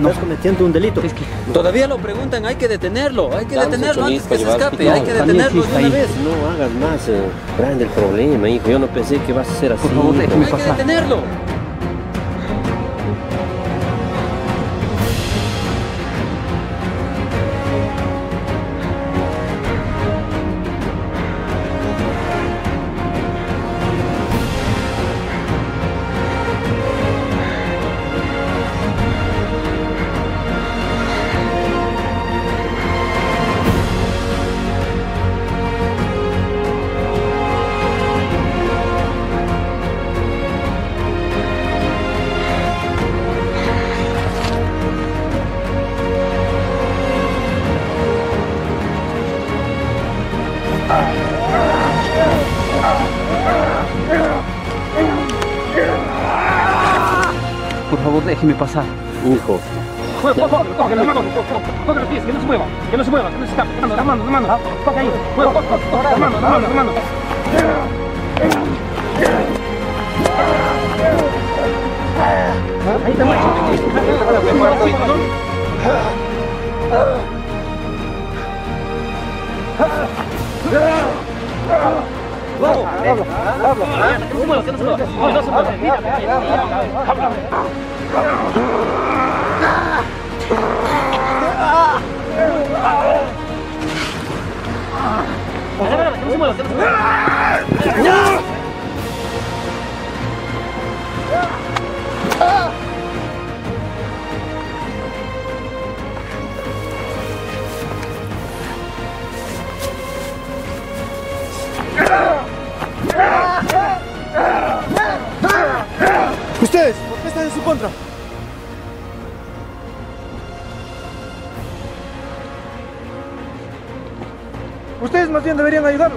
estás cometiendo un delito.
Todavía lo preguntan, hay que detenerlo antes que se escape,
No,
hay que
también
detenerlo de
existe
una
ahí.
vez.
No hagas más grande el problema, hijo. Yo no pensé que vas a ser así.
Por favor, déjeme pasar. Hay que detenerlo.
Por favor, déjeme pasar. Hijo.
Coge las manos, coge los pies, que no se mueva, que no se mueva, que no se escape. La mano, coge ahí, la mano. Ahí está, vamos, habla. Que no se mueva, que no se mueva. Habla. Que no se mueva, que no se mueva.
¿Ustedes por qué están en su contra? Ustedes más bien deberían ayudarlo.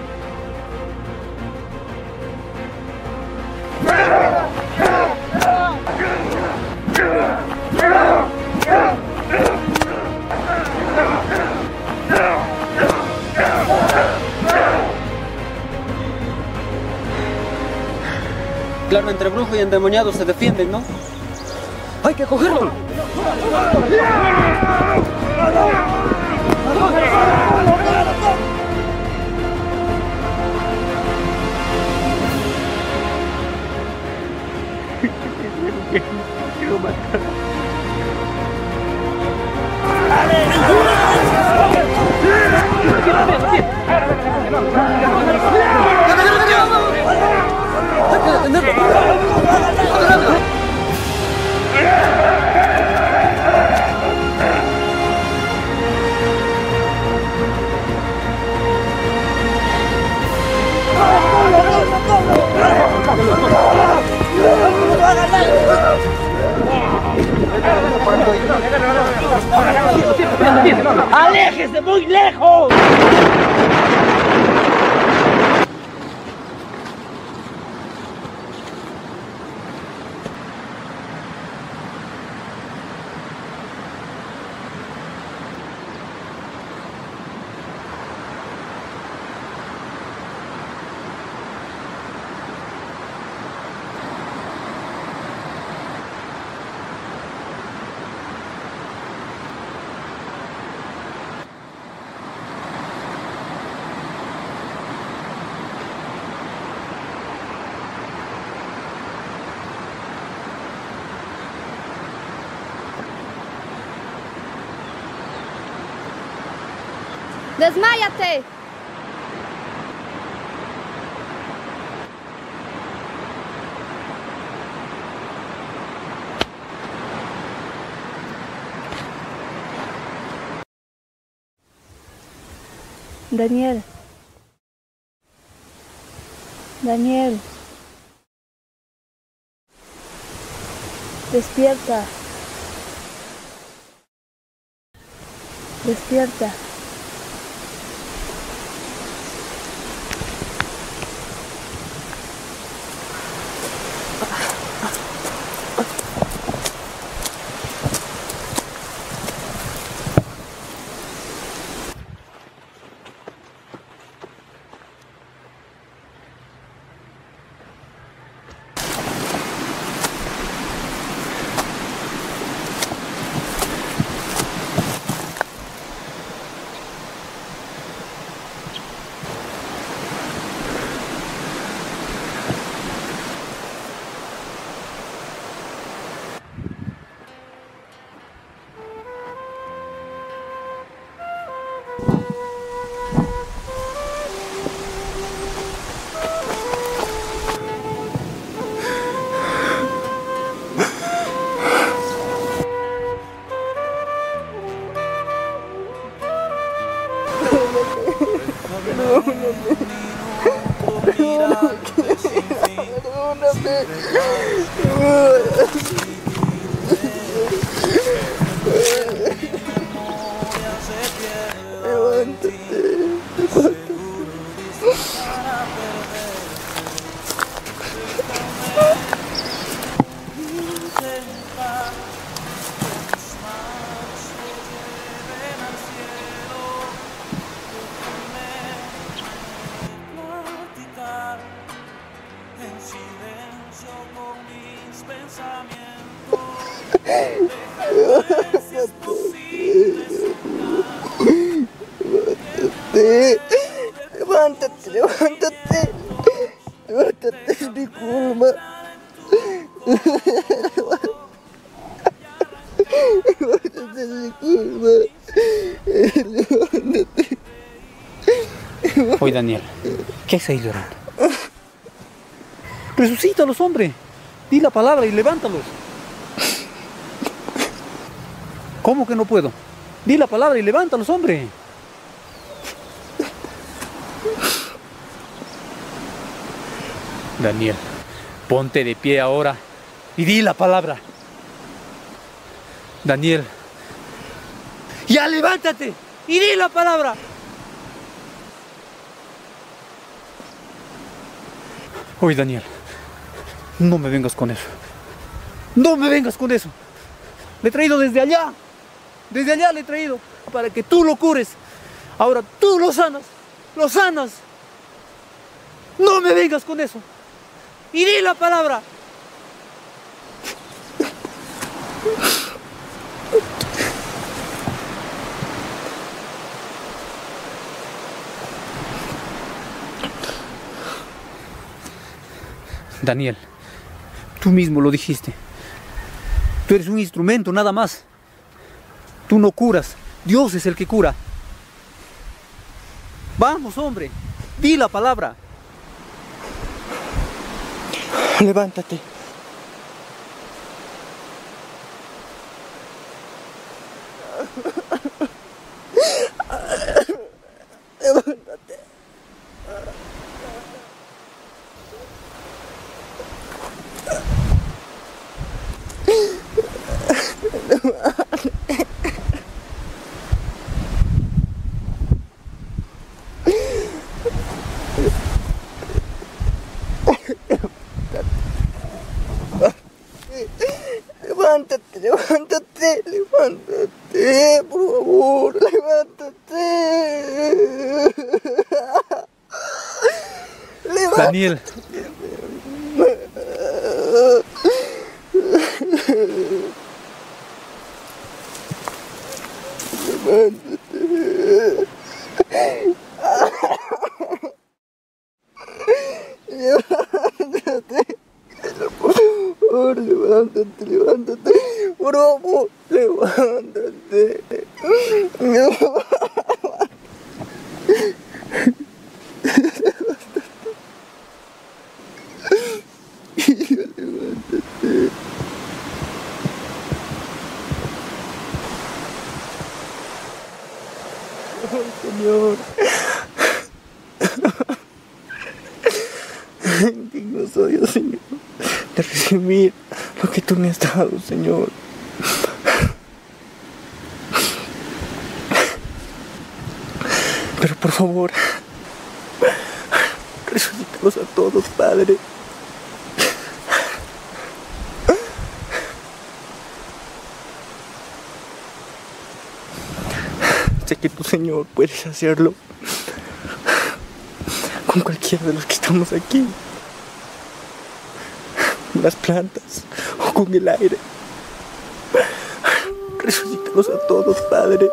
Claro, entre brujo y endemoniado se defienden, ¿no? ¡Hay que cogerlo!
Quiero matar.
¡Hay que detenerlo!
¡Aléjese muy lejos!
¡Desmáyate!
Daniel. Daniel. Despierta. Despierta.
Levántate, levántate. Levántate, es mi culpa. Levántate, es mi culpa. Levántate.
Oye, Daniel, ¿qué haces ahí llorando? Resucítalos, hombre. Di la palabra y levántalos. ¿Cómo que no puedo? Di la palabra y levántalos, hombre. Daniel, ponte de pie ahora y di la palabra. Daniel, ya levántate y di la palabra. Oye, Daniel, no me vengas con eso. No me vengas con eso. Le he traído desde allá. Desde allá le he traído para que tú lo cures. Ahora tú lo sanas. Lo sanas. No me vengas con eso. Y di la palabra. Daniel, tú mismo lo dijiste. Tú eres un instrumento, nada más. Tú no curas. Dios es el que cura. Vamos, hombre. Di la palabra.
Levántate. Levántate. Levántate, levántate, levántate, por favor, levántate. Levántate.
Daniel.
Levántate. Por levántate, levántate. Por favor, levántate. Levántate. Oh, Señor. Digno soy, oh Señor, de recibir lo que tú me has dado, Señor. Pero por favor, resucítalos a todos, Padre. Sé que tú, Señor, puedes hacerlo con cualquiera de los que estamos aquí, con las plantas o con el aire. Resucítalos a todos, Padre.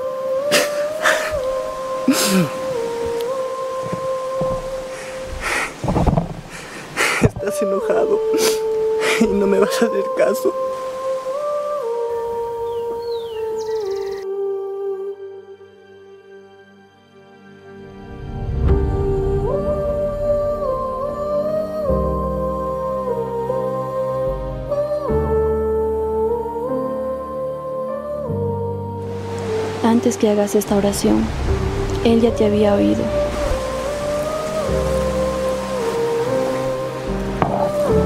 Estás enojado y no me vas a hacer caso.
Antes que hagas esta oración, Él ya te había oído.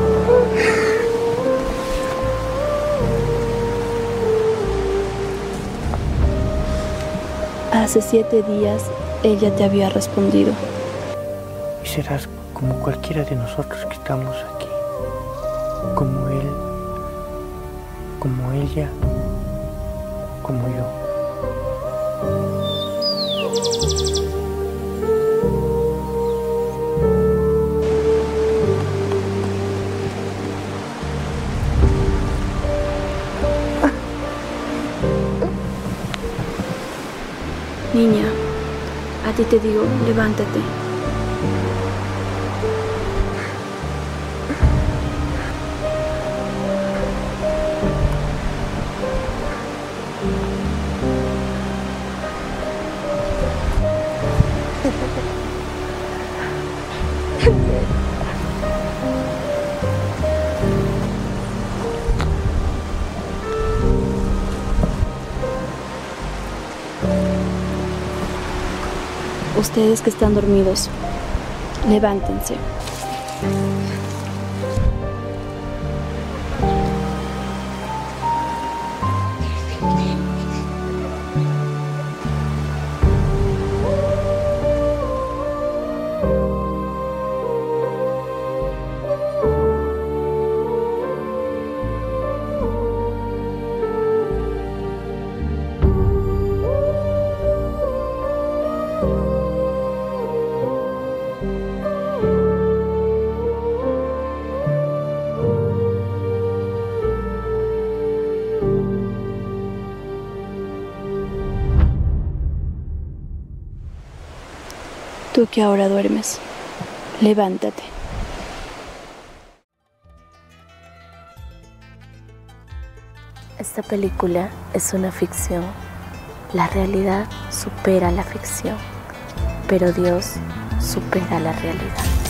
Hace 7 días ella te había respondido.
Y serás como cualquiera de nosotros que estamos aquí. Como él, como ella, como yo.
Niña, a ti te digo, levántate. Ustedes que están dormidos, levántense. Tú que ahora duermes, levántate. Esta película es una ficción. La realidad supera la ficción, pero Dios supera la realidad.